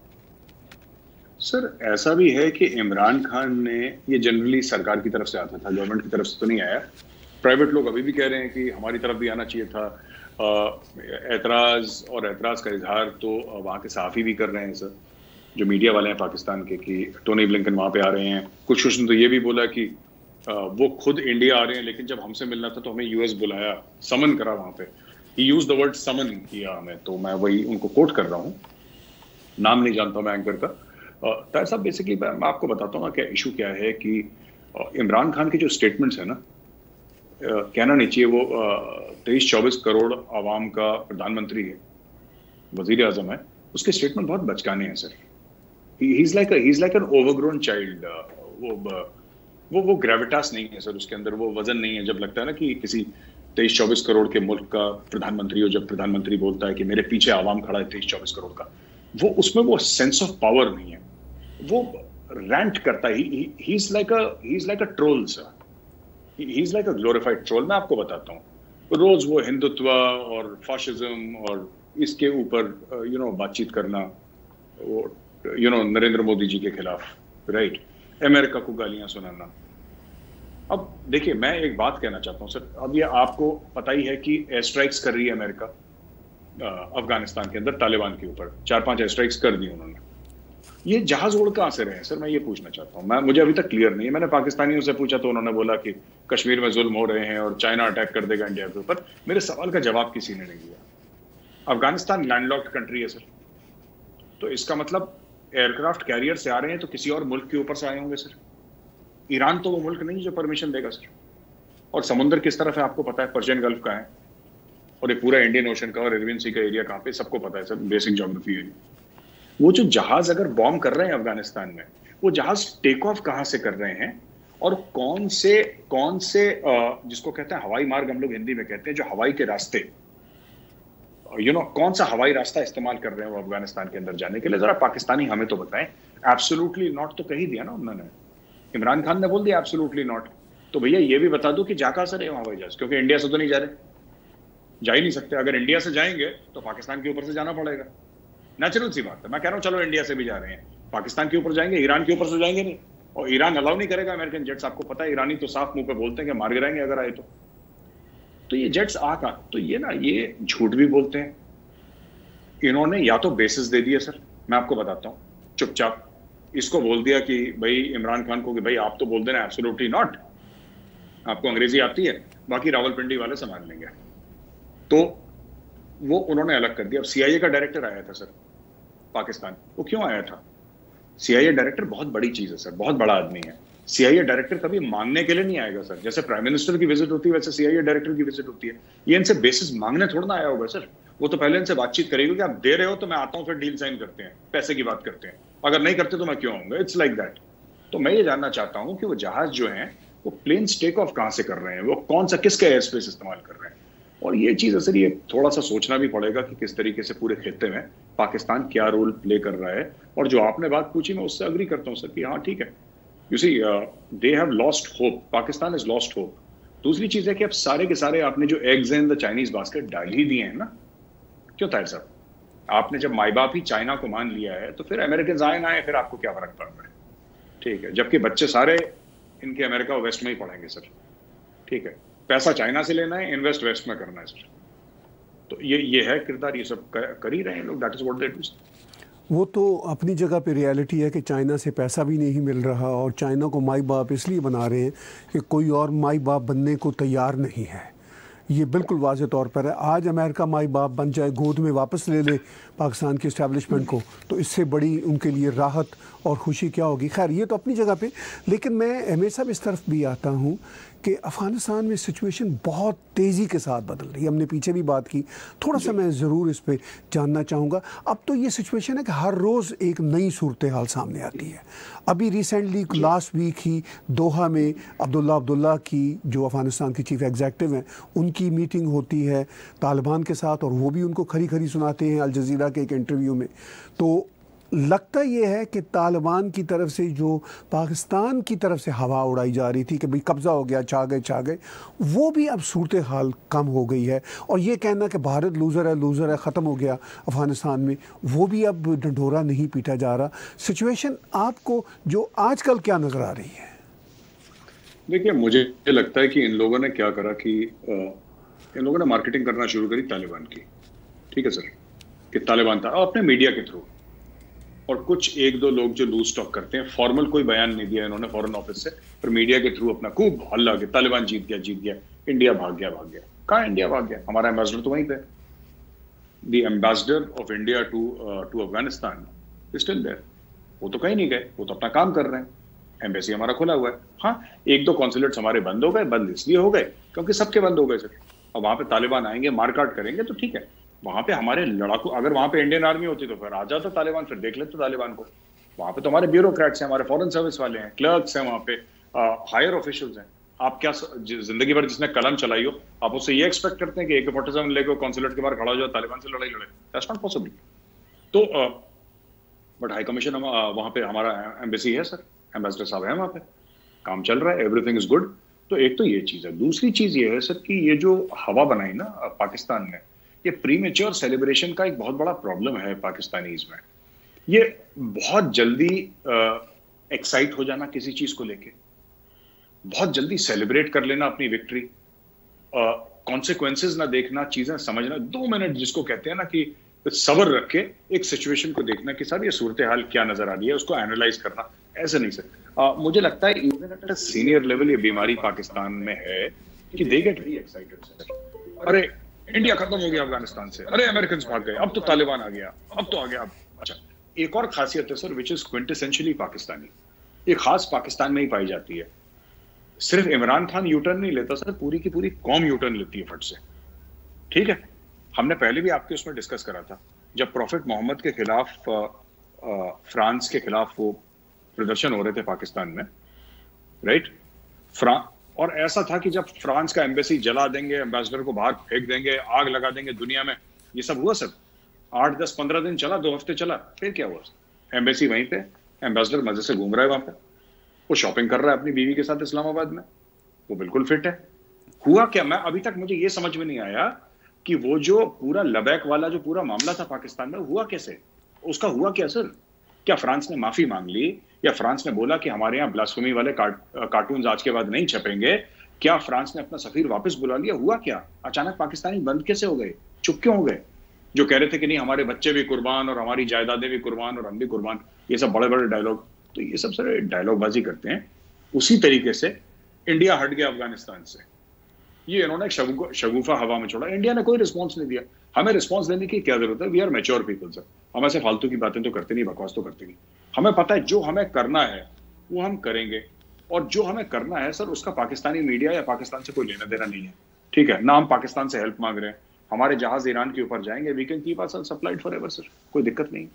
सर ऐसा भी है कि इमरान खान ने, ये जनरली सरकार की तरफ से आता था, गवर्नमेंट की तरफ से तो नहीं आया। प्राइवेट लोग अभी भी कह रहे हैं कि हमारी तरफ भी आना चाहिए था। एतराज़ का इजहार तो वहाँ के सहाफ़ी भी कर रहे हैं सर, जो मीडिया वाले हैं पाकिस्तान के, कि टोनी ब्लिंकन वहाँ पे आ रहे हैं। कुछ ने तो ये भी बोला कि वो खुद इंडिया आ रहे हैं, लेकिन जब हमसे मिलना था तो हमें यूएस बुलाया, समन करा वहाँ पे। He use the word summon किया हमें, तो मैं वही उनको कोट कर रहा हूँ, नाम नहीं जानता मैं एंकर का। ताहिर साहब बेसिकली मैं आपको बताता हूँ क्या इशू क्या है कि इमरान खान के जो स्टेटमेंट्स है ना, कहना नहीं चाहिए, वो 23-24 करोड़ आवाम का प्रधानमंत्री है, वजीर आजम है, उसके स्टेटमेंट बहुत बचकाने हैं sir. He is like an overgrown child. वो ग्रेविटास नहीं है सर, उसके अंदर वो वजन नहीं है। जब लगता है ना कि किसी 23-24 करोड़ के मुल्क का प्रधानमंत्री हो, जब प्रधानमंत्री बोलता है कि मेरे पीछे आवाम खड़ा है 23-24 करोड़ का, वो उसमें वो सेंस ऑफ पावर नहीं है, वो रैंट करता है। He is like a troll sir, he is like a glorified troll. मैं आपको बताता हूँ, रोज वो हिंदुत्व और फाशिज्म और इसके ऊपर बातचीत करना, वो नरेंद्र मोदी जी के खिलाफ, राइट, अमेरिका को गालियां सुनाना। अब देखिए मैं एक बात कहना चाहता हूँ सर, अब ये आपको पता ही है कि एयर स्ट्राइक्स कर रही है अमेरिका अफगानिस्तान के अंदर तालिबान के ऊपर। 4-5 एयर स्ट्राइक्स कर दी उन्होंने। ये जहाज उड़ कहां से रहे हैं सर, मैं ये पूछना चाहता हूँ। मुझे अभी तक क्लियर नहीं है। मैंने पाकिस्तानियों से पूछा तो उन्होंने बोला कि कश्मीर में जुल्म हो रहे हैं और चाइना अटैक कर देगा इंडिया के ऊपर। मेरे सवाल का जवाब किसी ने नहीं दिया। अफगानिस्तान लैंडलॉक्ड कंट्री है सर, तो इसका मतलब एयरक्राफ्ट कैरियर से आ रहे हैं तो किसी और मुल्क के ऊपर से आए होंगे सर। ईरान तो वो मुल्क नहीं जो परमिशन देगा सर। और समुद्र किस तरफ है आपको पता है, पर्शियन गल्फ का है, और ये पूरा इंडियन ओशन का और अरेबियन सी का एरिया कहाँ पे, सबको पता है सर, बेसिक ज्योग्राफी है। वो जो जहाज अगर बॉम्ब कर रहे हैं अफगानिस्तान में, वो जहाज टेक ऑफ कहां से कर रहे हैं और कौन से जिसको कहते हैं हवाई मार्ग, हम लोग हिंदी में कहते हैं, जो हवाई के रास्ते, कौन सा हवाई रास्ता इस्तेमाल कर रहे हैं वो अफगानिस्तान के अंदर जाने के लिए, जरा पाकिस्तानी हमें तो बताएं। एब्सोल्युटली नॉट तो कह ही दिया ना उन्होंने, इमरान खान ने बोल दिया एब्सोल्युटली नॉट। तो भैया ये भी बता दो कि जा कहां से रहे वहां हवाई जहाज, क्योंकि इंडिया से तो नहीं जा रहे, जा ही नहीं सकते। अगर इंडिया से जाएंगे तो पाकिस्तान के ऊपर से जाना पड़ेगा, नेचुरल सी बात है। मैं कह रहा हूं चलो इंडिया से भी जा रहे हैं, पाकिस्तान के ऊपर जाएंगे, ईरान के ऊपर से जाएंगे नहीं, और ईरान अलाउ नहीं करेगा अमेरिकन जेट्स। आपको पता है ईरानी तो साफ मुंह पे बोलते हैं कि मार गिराएंगे अगर आए तो ये जेट्स आ कहां? तो ये ना, ये झूठ भी बोलते हैं। इन्होंने या तो बेसिस दे दिए सर, मैं आपको बताता हूं, चुपचाप इसको बोल दिया कि भाई इमरान खान को कि भाई आप तो बोल देना एब्सोल्युटली नॉट, आपको अंग्रेजी आती है, बाकी रावलपिंडी वाले संभाल लेंगे। तो वो उन्होंने अलग कर दिया। अब सीआईए का डायरेक्टर आया था सर पाकिस्तान, वो क्यों आया था? सीआईए डायरेक्टर बहुत बड़ी चीज है सर, बहुत बड़ा आदमी है। सीआईए डायरेक्टर कभी मांगने के लिए नहीं आएगा सर, जैसे प्राइम मिनिस्टर की विजिट होती है वैसे सीआईए डायरेक्टर की विजिट होती है। ये इनसे बेसिस मांगने थोड़ा ना आया होगा सर, वो तो पहले इनसे बातचीत करेगा कि आप दे रहे हो तो मैं आता हूं, फिर डील साइन करते हैं, पैसे की बात करते हैं, अगर नहीं करते तो मैं क्यों आऊंगा। It's like that. तो मैं ये जानना चाहता हूं कि वो जहाज जो है वो प्लेन टेक ऑफ कहां से कर रहे हैं, वो कौन सा किसका एयर स्पेस इस्तेमाल कर रहे हैं। और ये चीज सर, ये थोड़ा सा सोचना भी पड़ेगा कि किस तरीके से पूरे खित्ते में पाकिस्तान क्या रोल प्ले कर रहा है। और जो आपने बात पूछी मैं उससे अग्री करता हूं सर कि हाँ ठीक है, you see they have lost hope, Pakistan is lost hope. दूसरी चीज है कि अब सारे के सारे आपने जो eggs in the Chinese basket डाल ही दिए हैं ना, क्यों ताहिर साहब? आपने जब माई बाप ही चाइना को मान लिया है तो फिर अमेरिकन आए ना आए, फिर आपको क्या फर्क पड़ रहा है? ठीक है, जबकि बच्चे सारे इनके अमेरिका और वेस्ट में ही पढ़ेंगे सर। ठीक है, पैसा चाइना से लेना है, इन्वेस्ट वेस्ट में करना है सर। तो ये है किरदार, ये सब कर ही रहे हैं लोग, that is what they do. वो तो अपनी जगह पे रियलिटी है कि चाइना से पैसा भी नहीं मिल रहा, और चाइना को माई बाप इसलिए बना रहे हैं कि कोई और माई बाप बनने को तैयार नहीं है। ये बिल्कुल वाज़े तौर पर है। आज अमेरिका माई बाप बन जाए, गोद में वापस ले ले पाकिस्तान की इस्टेब्लिशमेंट को, तो इससे बड़ी उनके लिए राहत और खुशी क्या होगी। खैर ये तो अपनी जगह पे, लेकिन मैं हमेशा इस तरफ भी आता हूँ कि अफ़गानिस्तान में सिचुएशन बहुत तेज़ी के साथ बदल रही है। हमने पीछे भी बात की, थोड़ा सा मैं ज़रूर इस पे जानना चाहूँगा। अब तो ये सिचुएशन है कि हर रोज़ एक नई सूरत हाल सामने आती है। अभी रिसेंटली लास्ट वीक ही दोहा में अब्दुल्ला की, जो अफ़गानिस्तान की चीफ एग्जीक्यूटिव हैं, उनकी मीटिंग होती है तालिबान के साथ, और वो भी उनको खरी खरी सुनाते हैं अल जज़ीरा के एक इंटरव्यू में। तो लगता ये है कि तालिबान की तरफ से जो पाकिस्तान की तरफ से हवा उड़ाई जा रही थी कि भाई कब्ज़ा हो गया, छा गए, वो भी अब सूरत हाल कम हो गई है। और ये कहना कि भारत लूज़र है, ख़त्म हो गया अफ़गानिस्तान में, वो भी अब ढंढोरा नहीं पीटा जा रहा। सिचुएशन आपको जो आजकल क्या नज़र आ रही है? देखिए, मुझे लगता है कि इन लोगों ने क्या करा कि इन लोगों ने मार्केटिंग करना शुरू करी तालिबान की। ठीक है सर, कि तालिबान था अपने मीडिया के थ्रू, और कुछ एक दो लोग जो लूज टॉक करते हैं, फॉर्मल कोई बयान नहीं दिया इन्होंने फॉरेन ऑफिस से, पर मीडिया के थ्रू अपना खूब हल्ला कि तालिबान जीत गया, इंडिया भाग गया। कहाँ इंडिया भाग गया? हमारा एम्बेसडर तो वहीं पे, the ambassador of India to Afghanistan is still there. वो तो कहीं नहीं गए, वो तो अपना काम कर रहे हैं, एम्बेसी हमारा खुला हुआ है। हाँ, एक दो कॉन्सुलेट्स हमारे बंद हो गए, बंद इसलिए हो गए क्योंकि सबके बंद हो गए सर। और वहां पे तालिबान आएंगे, मारकाट करेंगे तो ठीक है, वहां पे हमारे लड़ाकू, अगर वहां पे इंडियन आर्मी होती तो फिर आ जाता तालिबान, फिर देख लेते तालिबान को। वहां पे तो हमारे ब्यूरोक्रेट्स हैं, हमारे फॉरेन सर्विस वाले हैं, क्लर्क्स हैं, वहां पे हायर ऑफिशियल्स हैं। आप क्या जिंदगी भर जिसने कलम चलाई हो, आप उससे ये एक्सपेक्ट करते हैं कि AK-47 लेकर कॉन्सुलेट के बाहर खड़ा हो जाओ, तालिबान से लड़ाई लड़े? That's not possible. तो बट हाई कमीशन वहां पे हमारा एम्बेसी है सर, एम्बेसडर साहब है वहां पे, काम चल रहा है, एवरीथिंग इज गुड। तो एक तो ये चीज है। दूसरी चीज ये है सर कि ये जो हवा बनाई ना पाकिस्तान ने, ये प्रीमेच्योर सेलिब्रेशन का एक बहुत बड़ा प्रॉब्लम है पाकिस्तानीज में। ये बहुत जल्दी एक्साइट हो जाना किसी चीज को लेके, बहुत जल्दी सेलिब्रेट कर लेना अपनी विक्ट्री, कॉन्सिक्वेंसेज ना देखना, चीजें समझना, 2 मिनट जिसको कहते हैं ना कि सबर रख के एक सिचुएशन को देखना कि सर ये सूरत हाल क्या नजर आ रही है, उसको एनालाइज करना। ऐसे नहीं सर, मुझे लगता है even at a senior level ये बीमारी पाकिस्तान में है कि they get very excited sir. अरे इंडिया खत्म हो गया अफगानिस्तान से, अरे अमेरिकन भाग गए, अब तो तालिबान आ गया, अब तो आ गया। अच्छा, एक और खासियत है sir which is quintessentially Pakistani, एक खास पाकिस्तान में ही पाई जाती है। सिर्फ इमरान खान यूटर्न नहीं लेता सर, पूरी की पूरी कौम यूटर्न लेती है फट से। ठीक है, हमने पहले भी आपके उसमें डिस्कस करा था, जब प्रॉफिट मोहम्मद के खिलाफ फ्रांस के खिलाफ वो प्रदर्शन हो रहे थे पाकिस्तान में, राइट? और ऐसा था कि जब फ्रांस का एम्बेसी जला देंगे, एम्बेसडर को बाहर फेंक देंगे, आग लगा देंगे दुनिया में, ये सब हुआ सर? 8, 10, 15 दिन चला, 2 हफ्ते चला, फिर क्या हुआ? एम्बेसी वहीं पे, एम्बेसडर मजे से घूम रहा है वहां पे, वो शॉपिंग कर रहा है अपनी बीवी के साथ इस्लामाबाद में, वो बिल्कुल फिट है। हुआ क्या? मैं अभी तक मुझे ये समझ में नहीं आया कि वो जो पूरा लबैक वाला जो पूरा मामला था पाकिस्तान में, हुआ कैसे? उसका हुआ क्या सर? क्या फ्रांस ने माफी मांग ली, या फ्रांस ने बोला कि हमारे यहाँ ब्लास्फेमी वाले कार्टून्स आज के बाद नहीं छपेंगे? क्या फ्रांस ने अपना सफीर वापस बुला लिया? हुआ क्या? अचानक पाकिस्तानी बंद कैसे हो गए? चुप क्यों हो गए? जो कह रहे थे कि नहीं हमारे बच्चे भी कुर्बान और हमारी जायदादें भी कुर्बान और हम भी कुर्बान, ये सब बड़े बड़े डायलॉग, तो ये सब सर डायलॉगबाजी करते हैं। उसी तरीके से इंडिया हट गया अफगानिस्तान से, ये इन्होंने शगुफा हवा में छोड़ा, इंडिया ने कोई रिस्पॉन्स नहीं दिया। हमें रिस्पॉन्स देने की क्या जरूरत है? We are mature people sir, हम ऐसे फालतू की बातें तो करते नहीं, बकवास तो करते नहीं। हमें पता है जो हमें करना है वो हम करेंगे, और जो हमें करना है सर उसका पाकिस्तानी मीडिया या पाकिस्तान से कोई लेना देना नहीं है, ठीक है ना? हम पाकिस्तान से हेल्प मांग रहे हैं, हमारे जहाज ईरान के ऊपर जाएंगे, we can keep our supplied forever sir, कोई दिक्कत नहीं।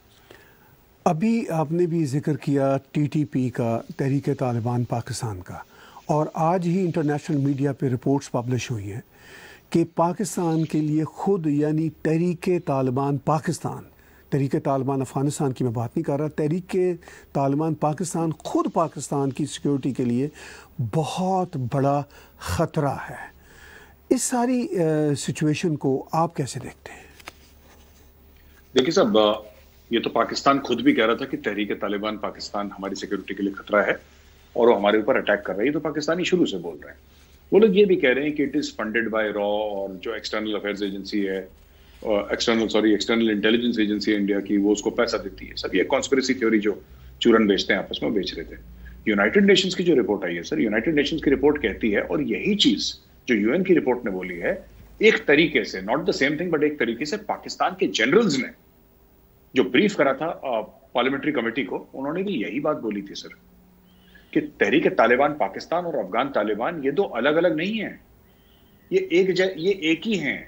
अभी आपने भी जिक्र किया टीटीपी का, तहरीक तालिबान पाकिस्तान का, और आज ही इंटरनेशनल मीडिया पे रिपोर्ट्स पब्लिश हुई हैं कि पाकिस्तान के लिए खुद, यानी तहरीक तालिबान पाकिस्तान, तहरीक तालिबान अफ़गानिस्तान की मैं बात नहीं कर रहा, तहरीक तालिबान पाकिस्तान खुद पाकिस्तान की सिक्योरिटी के लिए बहुत बड़ा ख़तरा है। इस सारी सिचुएशन को आप कैसे देखते हैं? देखिए साहब, ये तो पाकिस्तान खुद भी कह रहा था कि तहरीक तालिबान पाकिस्तान हमारी सिक्योरिटी के लिए खतरा है और वो हमारे ऊपर अटैक कर रही है, तो पाकिस्तानी शुरू से बोल रहे हैं। वो लोग ये भी कह रहे हैं कि इट इज फंडेड बाय रॉ, और जो एक्सटर्नल अफेयर्स एजेंसी है, एक्सटर्नल इंटेलिजेंस एजेंसी है इंडिया की, वो उसको पैसा देती है। सब ये कॉन्स्पिरेसी थ्योरी जो चूरन बेचते हैं आपस में, बेच रहे थे। यूनाइटेड नेशंस की जो रिपोर्ट आई है सर, यूनाइटेड नेशंस की रिपोर्ट कहती है, और यही चीज जो यूएन की रिपोर्ट ने बोली है, एक तरीके से, not the same thing, but एक तरीके से पाकिस्तान के जनरल्स ने जो ब्रीफ करा था पार्लियामेंट्री कमेटी को, उन्होंने भी यही बात बोली थी सर, कि तहरीक तालिबान पाकिस्तान और अफगान तालिबान ये दो अलग अलग नहीं है, ये एक ही हैं।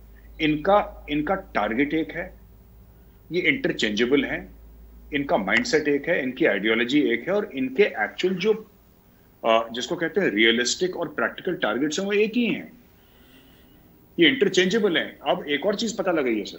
इनका टारगेट एक है, ये इंटरचेंजेबल है, इनका माइंडसेट एक है, इनकी आइडियोलॉजी एक है, और इनके एक्चुअल जो जिसको कहते हैं रियलिस्टिक और प्रैक्टिकल टारगेट्स हैं वो एक ही हैं, ये इंटरचेंजेबल हैं। अब एक और चीज पता लगी है सर,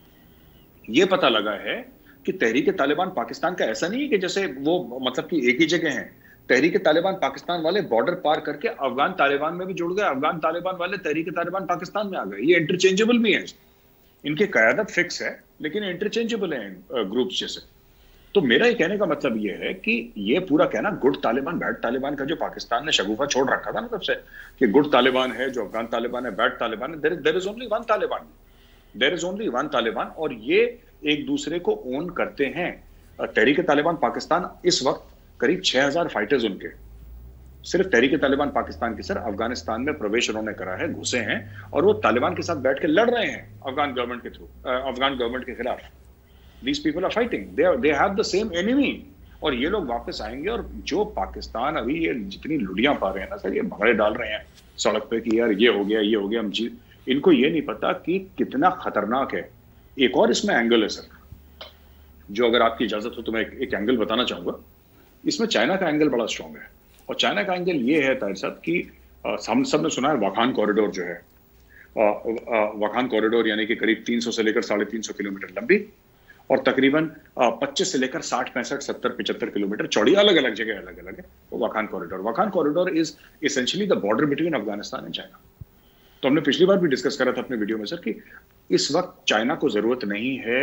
ये पता लगा है कि तहरीक तालिबान पाकिस्तान का ऐसा नहीं है कि जैसे वो मतलब कि एक ही जगह है। तहरीक तालिबान पाकिस्तान वाले बॉर्डर पार करके अफगान तालिबान में भी जुड़ गए, अफगान तालिबान वाले तहरीक तालिबान पाकिस्तान में आ गए। ये इंटरचेंजेबल भी है, इनकी क़यादत फिक्स है लेकिन इंटरचेंजेबल है ग्रुप्स जैसे। तो मेरा ये कहने का मतलब ये है कि ये पूरा कहना गुड तालिबान बैड तालिबान का जो पाकिस्तान ने शगुफा छोड़ रखा था ना तब से, कि गुड तालिबान है जो अफगान तालिबान है, बैड तालिबान है, there is only one Taliban, there is only one Taliban. और ये एक दूसरे को ओन करते हैं। तहरीक तालिबान पाकिस्तान इस वक्त करीब 6000 फाइटर्स उनके, सिर्फ तहरीक तालिबान पाकिस्तान के सर अफगानिस्तान में प्रवेश उन्होंने करा है, घुसे हैं, और वो तालिबान के साथ बैठ के लड़ रहे हैं अफगान गवर्नमेंट के थ्रू, अफगान गवर्नमेंट के खिलाफ। These people are fighting. They have the same enemy. और ये लोग वापस आएंगे। और जो पाकिस्तान अभी ये जितनी लुड़ियां पा रहे हैं ना सर, ये भगड़े डाल रहे हैं सड़क पे कि यार ये हो गया ये हो गया, इनको ये नहीं पता कि कितना खतरनाक है। एक और इसमें एंगल है सर, जो अगर आपकी इजाजत हो तो मैं एक एंगल बताना चाहूंगा। इसमें चाइना का एंगल बड़ा स्ट्रांग है, और चाइना का एंगल ये है ताहिर साहब कि हम सब ने सुना है वाखान कॉरिडोर जो है, वाखान कॉरिडोर यानी कि करीब 300 से लेकर 350 किलोमीटर लंबी और तकरीबन 25 से लेकर 60, 65, 70, 75 किलोमीटर चौड़ी, अलग अलग जगह अलग अलग है वो Wakhan corridor. Wakhan corridor is essentially the border between Afghanistan and China. तो हमने पिछली बार भी डिस्कस करा था अपने वीडियो में सर कि इस वक्त चाइना को जरूरत नहीं है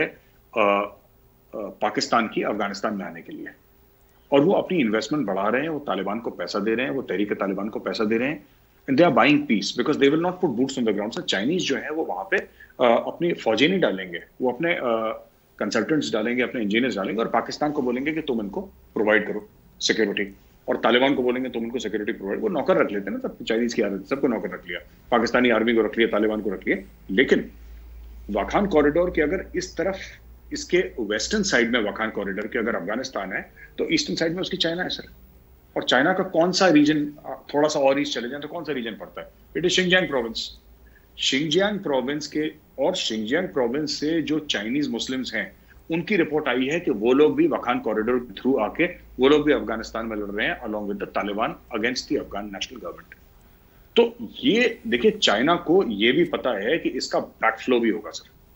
पाकिस्तान की अफगानिस्तान में आने के लिए, और वो अपनी इन्वेस्टमेंट बढ़ा रहे हैं, वो तालिबान को पैसा दे रहे हैं, वो तहरीक तालिबान को पैसा दे रहे हैं, and they are buying peace because they will not put boots on the ground. Sir Chinese जो है वो वहां पे अपनी फौजी नहीं डालेंगे, वो अपने कंसल्टेंट्स डालेंगे, अपने इंजीनियर्स डालेंगे, और पाकिस्तान को बोलेंगे कि तुम इनको प्रोवाइड करो सिक्योरिटी, और तालिबान को बोलेंगे तुम इनको सिक्योरिटी प्रोवाइड। वो नौकर रख लेते हैं ना, तब चाइनीज की आदत, सबको नौकर रख लिया, पाकिस्तानी आर्मी को रख लिया, तालिबान को रख लिया। लेकिन वाखान कॉरिडोर के अगर इस तरफ, इसके वेस्टर्न साइड में वाखान कॉरिडोर के अगर अफगानिस्तान है, तो ईस्टर्न साइड में उसकी चाइना है सर। और चाइना का कौन सा रीजन, थोड़ा सा और ईस्ट चले जाए तो कौन सा रीजन पड़ता है? It is Xinjiang province. Xinjiang province के, और शिंगजियांग प्रोविंस से जो चाइनीज मुस्लिम्स हैं उनकी रिपोर्ट आई है कि वो लोग भी वाखान कॉरिडोर के थ्रू आके वो लोग भी अफगानिस्तान में लड़ रहे हैं along with the Taliban against the Afghan national government. तो ये देखिए, चाइना को ये भी पता है कि इसका बैकफ्लो भी होगा सर,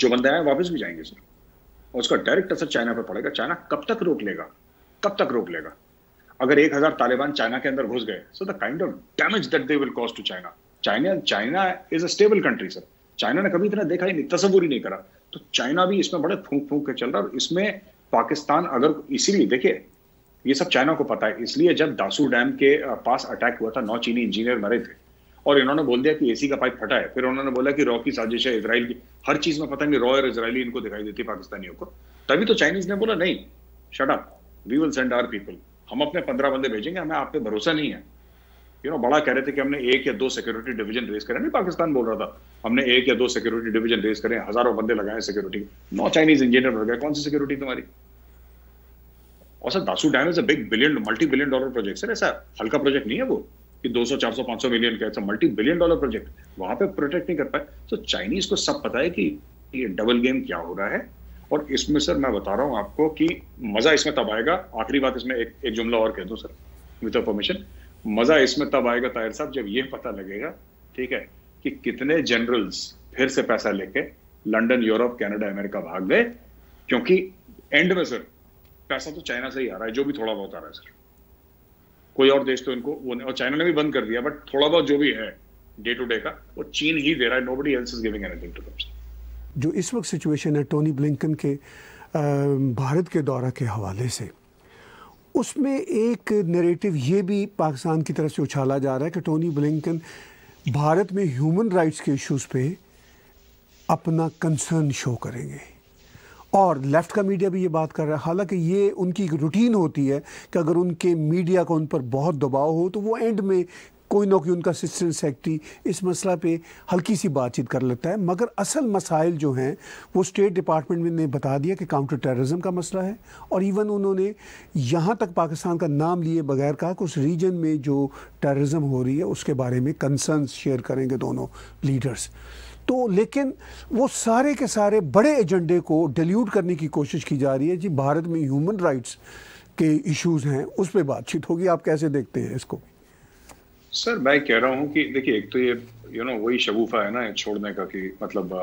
जो बंदे आए वापस भी जाएंगे सर, और उसका डायरेक्ट असर चाइना पर पड़ेगा। चाइना कब तक रोक लेगा, कब तक रोक लेगा? अगर 1000 तालिबान चाइना के अंदर घुस गए, so the kind of damage that they will cause to China. China is a stable country sir. China ने कभी इतना देखा ही नहीं, तस्वुर ही नहीं करा। तो चाइना भी इसमें बड़े फूंक फूंक के चल रहा है। और इसमें पाकिस्तान अगर, इसीलिए देखिए ये सब चाइना को पता है। इसलिए जब दासू डैम के पास अटैक हुआ था, 9 चीनी इंजीनियर मरे थे और इन्होंने बोल दिया कि एसी का पाइप फटा है, फिर उन्होंने बोला कि रॉ की साजिश है इजराइल की। हर चीज में पता नहीं रॉ और इजरायली इनको दिखाई देती पाकिस्तानियों को। तभी तो चाइनीज ने बोला नहीं, shut up, we will send our people, हम अपने 15 बंदे भेजेंगे, हमें आप पे भरोसा नहीं है। बड़ा कह रहे थे कि हमने 1 या 2 सिक्योरिटी डिवीजन रेज करे, नहीं पाकिस्तान बोल रहा था हमने 1 या 2 सिक्योरिटी डिवीजन रेज करें, हजारों बंदे लगाए सिक्योरिटी। 9 चाइनीज इंजीनियर मर गए, कौन सी सिक्योरिटी तुम्हारी? और sir Dasu dam is a big multi billion dollar project sir. ऐसा हल्का प्रोजेक्ट नहीं है वो कि 200 400 500 मिलियन का, ऐसा मल्टी बिलियन डॉलर प्रोजेक्ट, वहां पे प्रोटेक्ट नहीं कर पाए। तो चाइनीज को सब पता है कि ये डबल गेम क्या हो रहा है। और इसमें सर मैं बता रहा हूं आपको कि मजा इसमें तब आएगा। आखिरी बात इसमें एक जुमला और कह दूं सर विद योर परमिशन, मजा इसमें तब आएगा ताहिर साहब जब ये पता लगेगा, ठीक है, कि कितने जनरल्स फिर से पैसा लेके लंदन, यूरोप, कनाडा, अमेरिका भाग गए। क्योंकि एंड में सर पैसा तो चाइना से ही आ रहा है, जो भी थोड़ा बहुत आ रहा है सर। कोई और देश तो इनको वो, और चाइना ने भी बंद कर दिया, बट थोड़ा बहुत जो भी है डे टू डे का वो चीन ही दे रहा है। Nobody else is giving anything to them. जो इस वक्त सिचुएशन है टोनी ब्लिंकन के भारत के दौरा के हवाले से, उसमें एक नैरेटिव ये भी पाकिस्तान की तरफ से उछाला जा रहा है कि टोनी ब्लिंकन भारत में ह्यूमन राइट्स के इश्यूज़ पे अपना कंसर्न शो करेंगे। और लेफ़्ट का मीडिया भी ये बात कर रहा है, हालांकि ये उनकी रूटीन होती है कि अगर उनके मीडिया का उन पर बहुत दबाव हो तो वो एंड में कोई ना कोई उनका असिस्टेंट सेक्रेटरी इस मसला पे हल्की सी बातचीत कर लेता है। मगर असल मसाइल जो हैं वो स्टेट डिपार्टमेंट ने बता दिया कि काउंटर टेररिज्म का मसला है। और इवन उन्होंने यहाँ तक पाकिस्तान का नाम लिए बगैर कहा कि उस रीजन में जो टेररिज्म हो रही है उसके बारे में कंसर्न्स शेयर करेंगे दोनों लीडर्स। तो लेकिन वो सारे के सारे बड़े एजेंडे को डिल्यूट करने की कोशिश की जा रही है। जी भारत में ह्यूमन राइट्स के इश्यूज़ हैं उस पर बातचीत होगी, आप कैसे देखते हैं इसको? सर मैं कह रहा हूं कि देखिए, एक तो ये वही शगुफा है ना छोड़ने का, कि मतलब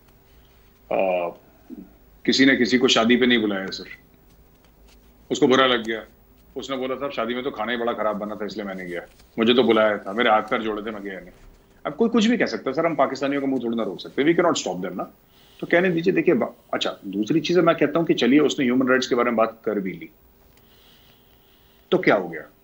किसी ने किसी को शादी पे नहीं बुलाया सर, उसको बुरा लग गया, उसने बोला था शादी में तो खाना ही बड़ा खराब बना था इसलिए मैंने गया, मुझे तो बुलाया था, मेरे हाथ पैर जोड़े थे, मैं गया नहीं। अब कोई कुछ भी कह सकता है सर, हम पाकिस्तानियों का मुंह थोड़ी ना रोक सकते, we can not stop them ना। तो कहने दीजिए। देखिए अच्छा, दूसरी चीज मैं कहता हूं कि चलिए उसने ह्यूमन राइट्स के बारे में बात कर भी ली, तो क्या हो गया?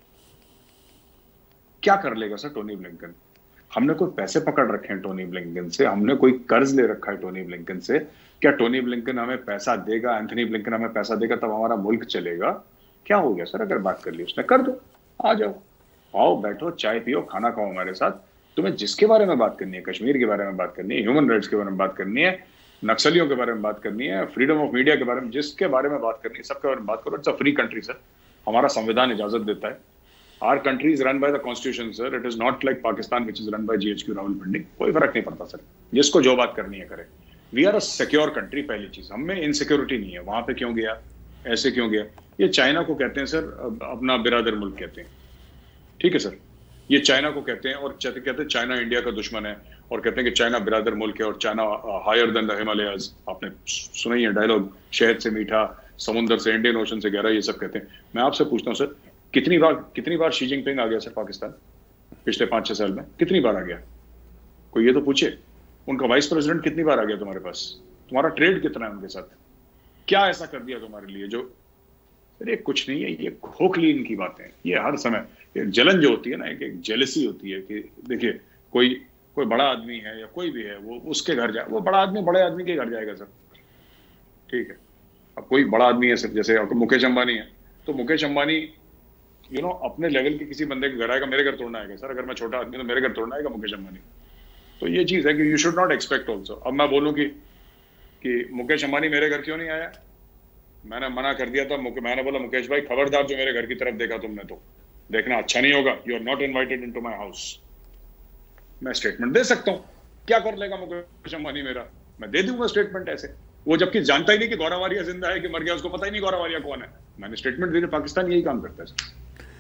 क्या कर लेगा सर टोनी ब्लिंकन? हमने कोई पैसे पकड़ रखे हैं टोनी ब्लिंकन से, हमने कोई कर्ज ले रखा है टोनी ब्लिंकन से? क्या टोनी ब्लिंकन हमें पैसा देगा, एंथनी ब्लिंकन हमें पैसा देगा तब हमारा मुल्क चलेगा? क्या हो गया सर? अगर बात कर ली उसने, कर दो, आ जाओ, आओ बैठो, चाय पियो, खाना खाओ हमारे साथ। तुम्हें जिसके बारे में बात करनी है, कश्मीर के बारे में बात करनी है, ह्यूमन राइट्स के बारे में बात करनी है, नक्सलियों के बारे में बात करनी है, फ्रीडम ऑफ मीडिया के बारे में, जिसके बारे में बात करनी है सबके बारे में बात करो। It's a free country sir, हमारा संविधान इजाजत देता है। Our country is run by the constitution, sir. It is not like Pakistan, which is run by GHQ Rawalpindi. कोई फर्क नहीं पड़ता सर, जिसको जो बात करनी है करे। We are a secure country, पहली चीज, हमें इनसिक्योरिटी नहीं है। वहां पे क्यों गया, ऐसे क्यों गया? ये चाइना को कहते हैं सर अपना बिरादर मुल्क कहते हैं, ठीक है सर। ये चाइना को कहते हैं और कहते हैं चाइना इंडिया का दुश्मन है, और कहते हैं कि चाइना बिरादर मुल्क है और China higher than the Himalayas. आपने सुना ही है डायलॉग, शहद से मीठा, समुद्र से, इंडियन ओशन से गहरा, ये सब कहते हैं। मैं आपसे पूछता हूँ सर, कितनी बार शी जिनपिंग आ गया सर पाकिस्तान पिछले 5-6 साल में? कितनी बार आ गया? कोई ये तो पूछे। उनका वाइस प्रेसिडेंट कितनी बार आ गया तुम्हारे पास? तुम्हारा ट्रेड कितना है उनके साथ? क्या ऐसा कर दिया तुम्हारे लिए जो? अरे कुछ नहीं है, ये खोखली इनकी बातें। ये हर समय जलन जो होती है ना, एक जेलसी होती है कि देखिए कोई बड़ा आदमी है या कोई भी है, वो उसके घर जाए, वो बड़ा आदमी बड़े आदमी के घर जाएगा सर, ठीक है। अब कोई बड़ा आदमी है सर, जैसे मुकेश अंबानी है, तो मुकेश अंबानी अपने लेवल के किसी बंदे के घर आएगा, मेरे घर तोड़ना आएगा सर। अगर मैं छोटा आदमी तो मेरे घर तोड़ना आएगा मुकेश अंबानी। तो ये चीज है कि you should not expect also. अब मैं बोलूं कि मुकेश अंबानी मेरे घर क्यों नहीं आया, मैंने मना कर दिया था। मैंने बोला मुकेश भाई खबरदार, जो मेरे घर की तरफ देखा तुमने तो देखना अच्छा नहीं होगा, you are not invited into my house. मैं स्टेटमेंट दे सकता हूँ, क्या कर लेगा मुकेश अंबानी मेरा? मैं दे दूंगा स्टेटमेंट ऐसे, वो जबकि जानता ही नहीं कि गौरव वारिया जिंदा है कि मर गया, उसको पता ही नहीं गौरव वारिया कौन है। मैंने स्टेटमेंट दे दिया। पाकिस्तान यही काम करता है।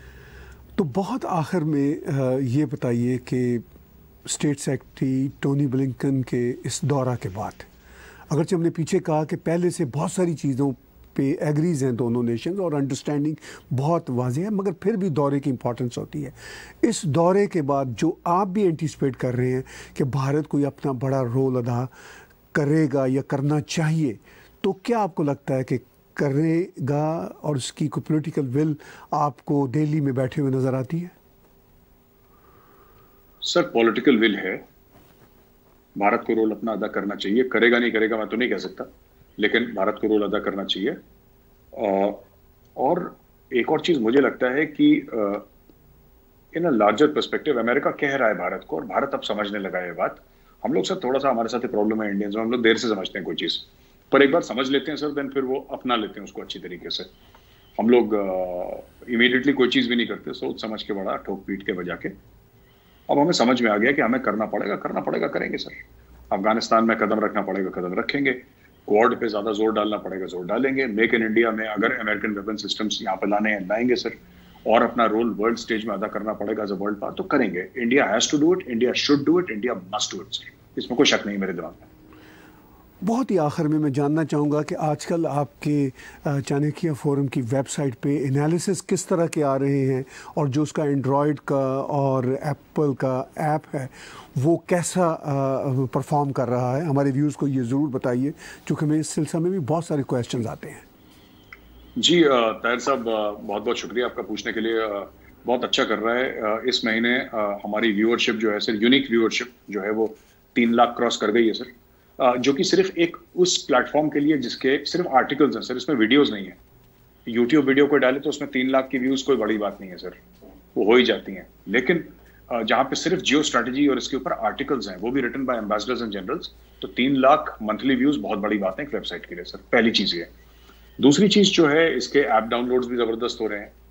तो बहुत आखिर में ये बताइए कि स्टेट सेक्रेटरी टोनी ब्लिंकन के इस दौरा के बाद अगरचे हमने पीछे कहा कि पहले से बहुत सारी चीज़ों पे एग्रीज हैं दोनों नेशंस और अंडरस्टैंडिंग बहुत वाज़ेह है, मगर फिर भी दौरे की इंपॉर्टेंस होती है। इस दौरे के बाद जो आप भी एंटिसिपेट कर रहे हैं कि भारत कोई अपना बड़ा रोल अदा करेगा या करना चाहिए, तो क्या आपको लगता है कि करेगा और उसकी कोई पॉलिटिकल विल आपको दिल्ली में बैठे हुए नज़र आती है? सर, पॉलिटिकल विल है, भारत को रोल अपना अदा करना चाहिए। करेगा नहीं करेगा मैं तो नहीं कह सकता, लेकिन भारत को रोल अदा करना चाहिए। और एक और चीज मुझे लगता है कि in a larger perspective America कह रहा है भारत को, और भारत अब समझने लगा है बात। हम लोग सर थोड़ा सा हमारे साथ प्रॉब्लम है इंडियंस में, हम लोग देर से समझते हैं कोई चीज, पर एक बार समझ लेते हैं सर, देन फिर वो अपना लेते हैं उसको अच्छी तरीके से। हम लोग इमीडिएटली कोई चीज भी नहीं करते, सोच समझ के बड़ा ठोक पीट के बजा के। अब हमें समझ में आ गया कि हमें करना पड़ेगा, करेंगे सर। अफगानिस्तान में कदम रखना पड़ेगा, कदम रखेंगे। क्वाड पे ज्यादा जोर डालना पड़ेगा, जोर डालेंगे। मेक इन इंडिया में अगर अमेरिकन वेपन सिस्टम्स यहाँ पे लाने हैं, लाएंगे सर। और अपना रोल वर्ल्ड स्टेज में अदा करना पड़ेगा एज अ वर्ल्ड पावर, तो करेंगे। India has to do it, India should do it, India must do it sir, इसमें कोई शक नहीं मेरे दिमाग में। बहुत ही आखिर में मैं जानना चाहूँगा कि आजकल आपके चाणक्य फोरम की वेबसाइट पे एनालिसिस किस तरह के आ रहे हैं, और जो उसका एंड्रॉयड का और एप्पल का ऐप है वो कैसा परफॉर्म कर रहा है? हमारे व्यूज़ को ये ज़रूर बताइए, क्योंकि हमें इस सिलसिले में भी बहुत सारे क्वेश्चंस आते हैं। जी ताहिर साहब, बहुत बहुत शुक्रिया आपका पूछने के लिए। बहुत अच्छा कर रहा है। इस महीने हमारी व्यूअरशिप जो है सर, यूनिक व्यूअरशिप जो है वो 3 लाख क्रॉस कर गई है सर, जो कि सिर्फ एक उस प्लेटफॉर्म के लिए जिसके सिर्फ आर्टिकल्स हैं सर, इसमें वीडियोस नहीं है। यूट्यूब वीडियो को डाले तो उसमें 3 लाख की व्यूज कोई बड़ी बात नहीं है सर, वो हो ही जाती हैं। लेकिन जहां पे सिर्फ जियो स्ट्रैटेजी और इसके ऊपर आर्टिकल्स हैं, वो भी written by ambassadors and generals, तो 3 लाख मंथली व्यूज बहुत बड़ी बात है एक वेबसाइट के लिए सर। पहली चीज ये। दूसरी चीज जो है, इसके ऐप डाउनलोड्स भी जबरदस्त हो रहे हैं।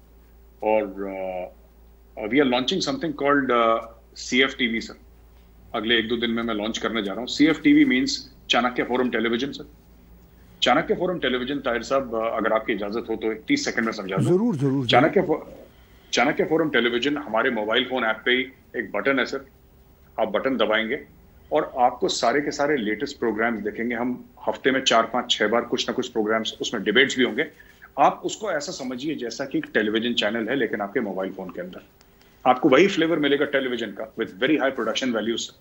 और we are launching something called CFTV sir. अगले 1-2 दिन में मैं लॉन्च करने जा रहा हूँ। CFTV means Chanakya forum television sir. Chanakya forum television, Tahir साहब अगर आपकी इजाजत हो तो 30 सेकंड में समझा दूं। जरूर। चाणक्य फोरम टेलीविजन हमारे मोबाइल फोन ऐप पे ही एक बटन है सर, आप बटन दबाएंगे और आपको सारे के सारे लेटेस्ट प्रोग्राम्स देखेंगे। हम हफ्ते में 4, 5, 6 बार कुछ ना कुछ प्रोग्राम्स, उसमें डिबेट्स भी होंगे। आप उसको ऐसा समझिए जैसा कि एक टेलीविजन चैनल है, लेकिन आपके मोबाइल फोन के अंदर। आपको वही फ्लेवर मिलेगा टेलीविजन का, with very high production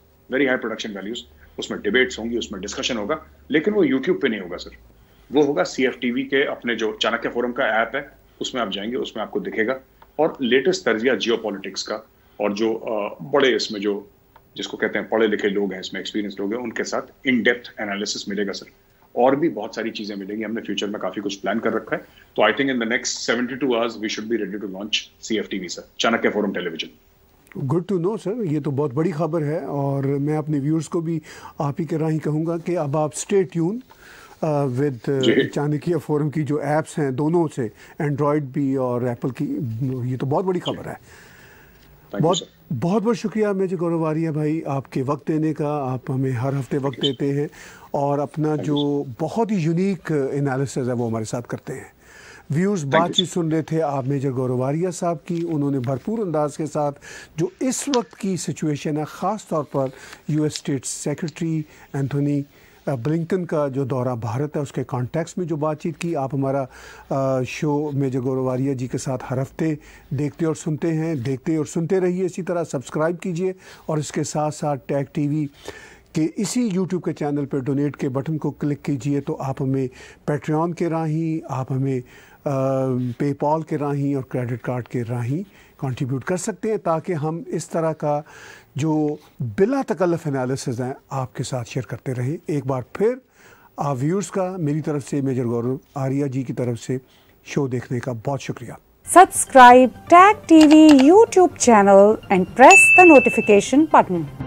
values. उसमें डिबेट्स होंगी, उसमें डिस्कशन होगा, लेकिन वो यूट्यूब पे नहीं होगा सर। वो होगा CFTV के अपने जो चाणक्य फोरम का ऐप है, उसमें आप जाएंगे, उसमें आपको दिखेगा। और लेटेस्ट तर्जिया जियो पॉलिटिक्स का, और जो बड़े इसमें जो जिसको कहते हैं पढ़े लिखे लोग हैं, इसमें एक्सपीरियंस लोग हैं, उनके साथ इन डेप्थ एनालिसिस मिलेगा सर। और भी बहुत सारी चीजें मिलेंगी। हमने फ्यूचर में काफी कुछ प्लान कर रखा है। तो I think in the next 72 hours we should be ready to launch CFTV sir, Chanakya forum television. Good to know sir, ये तो बहुत बड़ी खबर है। और मैं अपने व्यूअर्स को भी आप ही के राही कहूँगा कि अब आप stay tune with Chanakya forum की जो ऐप्स हैं दोनों से, एंड्रॉयड भी और एप्पल की। ये तो बहुत बड़ी खबर है। बहुत बहुत शुक्रिया मेजर गौरव आर्या भाई आपके वक्त देने का। आप हमें हर हफ्ते वक्त देते हैं और अपना जो बहुत ही यूनिक एनालिसिस है वो हमारे साथ करते हैं। व्यूज़ बातचीत सुन रहे थे आप मेजर गौरव आर्या साहब की। उन्होंने भरपूर अंदाज के साथ जो इस वक्त की सिचुएशन है, ख़ास तौर पर US state secretary Anthony Blinken का जो दौरा भारत है उसके कॉन्टेक्स्ट में जो बातचीत की। आप हमारा शो मेजर गौरव आर्या जी के साथ हर हफ्ते देखते और सुनते रहिए। इसी तरह सब्सक्राइब कीजिए और इसके साथ साथ टैग TV के इसी YouTube के चैनल पर डोनेट के बटन को क्लिक कीजिए, तो आप हमें पैट्रियन के राही, आप हमें पेपॉल के राही और क्रेडिट कार्ड के राही कंट्रीब्यूट कर सकते हैं, ताकि हम इस तरह का जो बिला तकल्लुफ़ एनालिसिस हैं आपके साथ शेयर करते रहें। एक बार फिर आप व्यूअर्स का मेरी तरफ से, मेजर गौरव आर्या जी की तरफ से शो देखने का बहुत शुक्रिया। Subscribe Tag TV YouTube channel and press the notification button.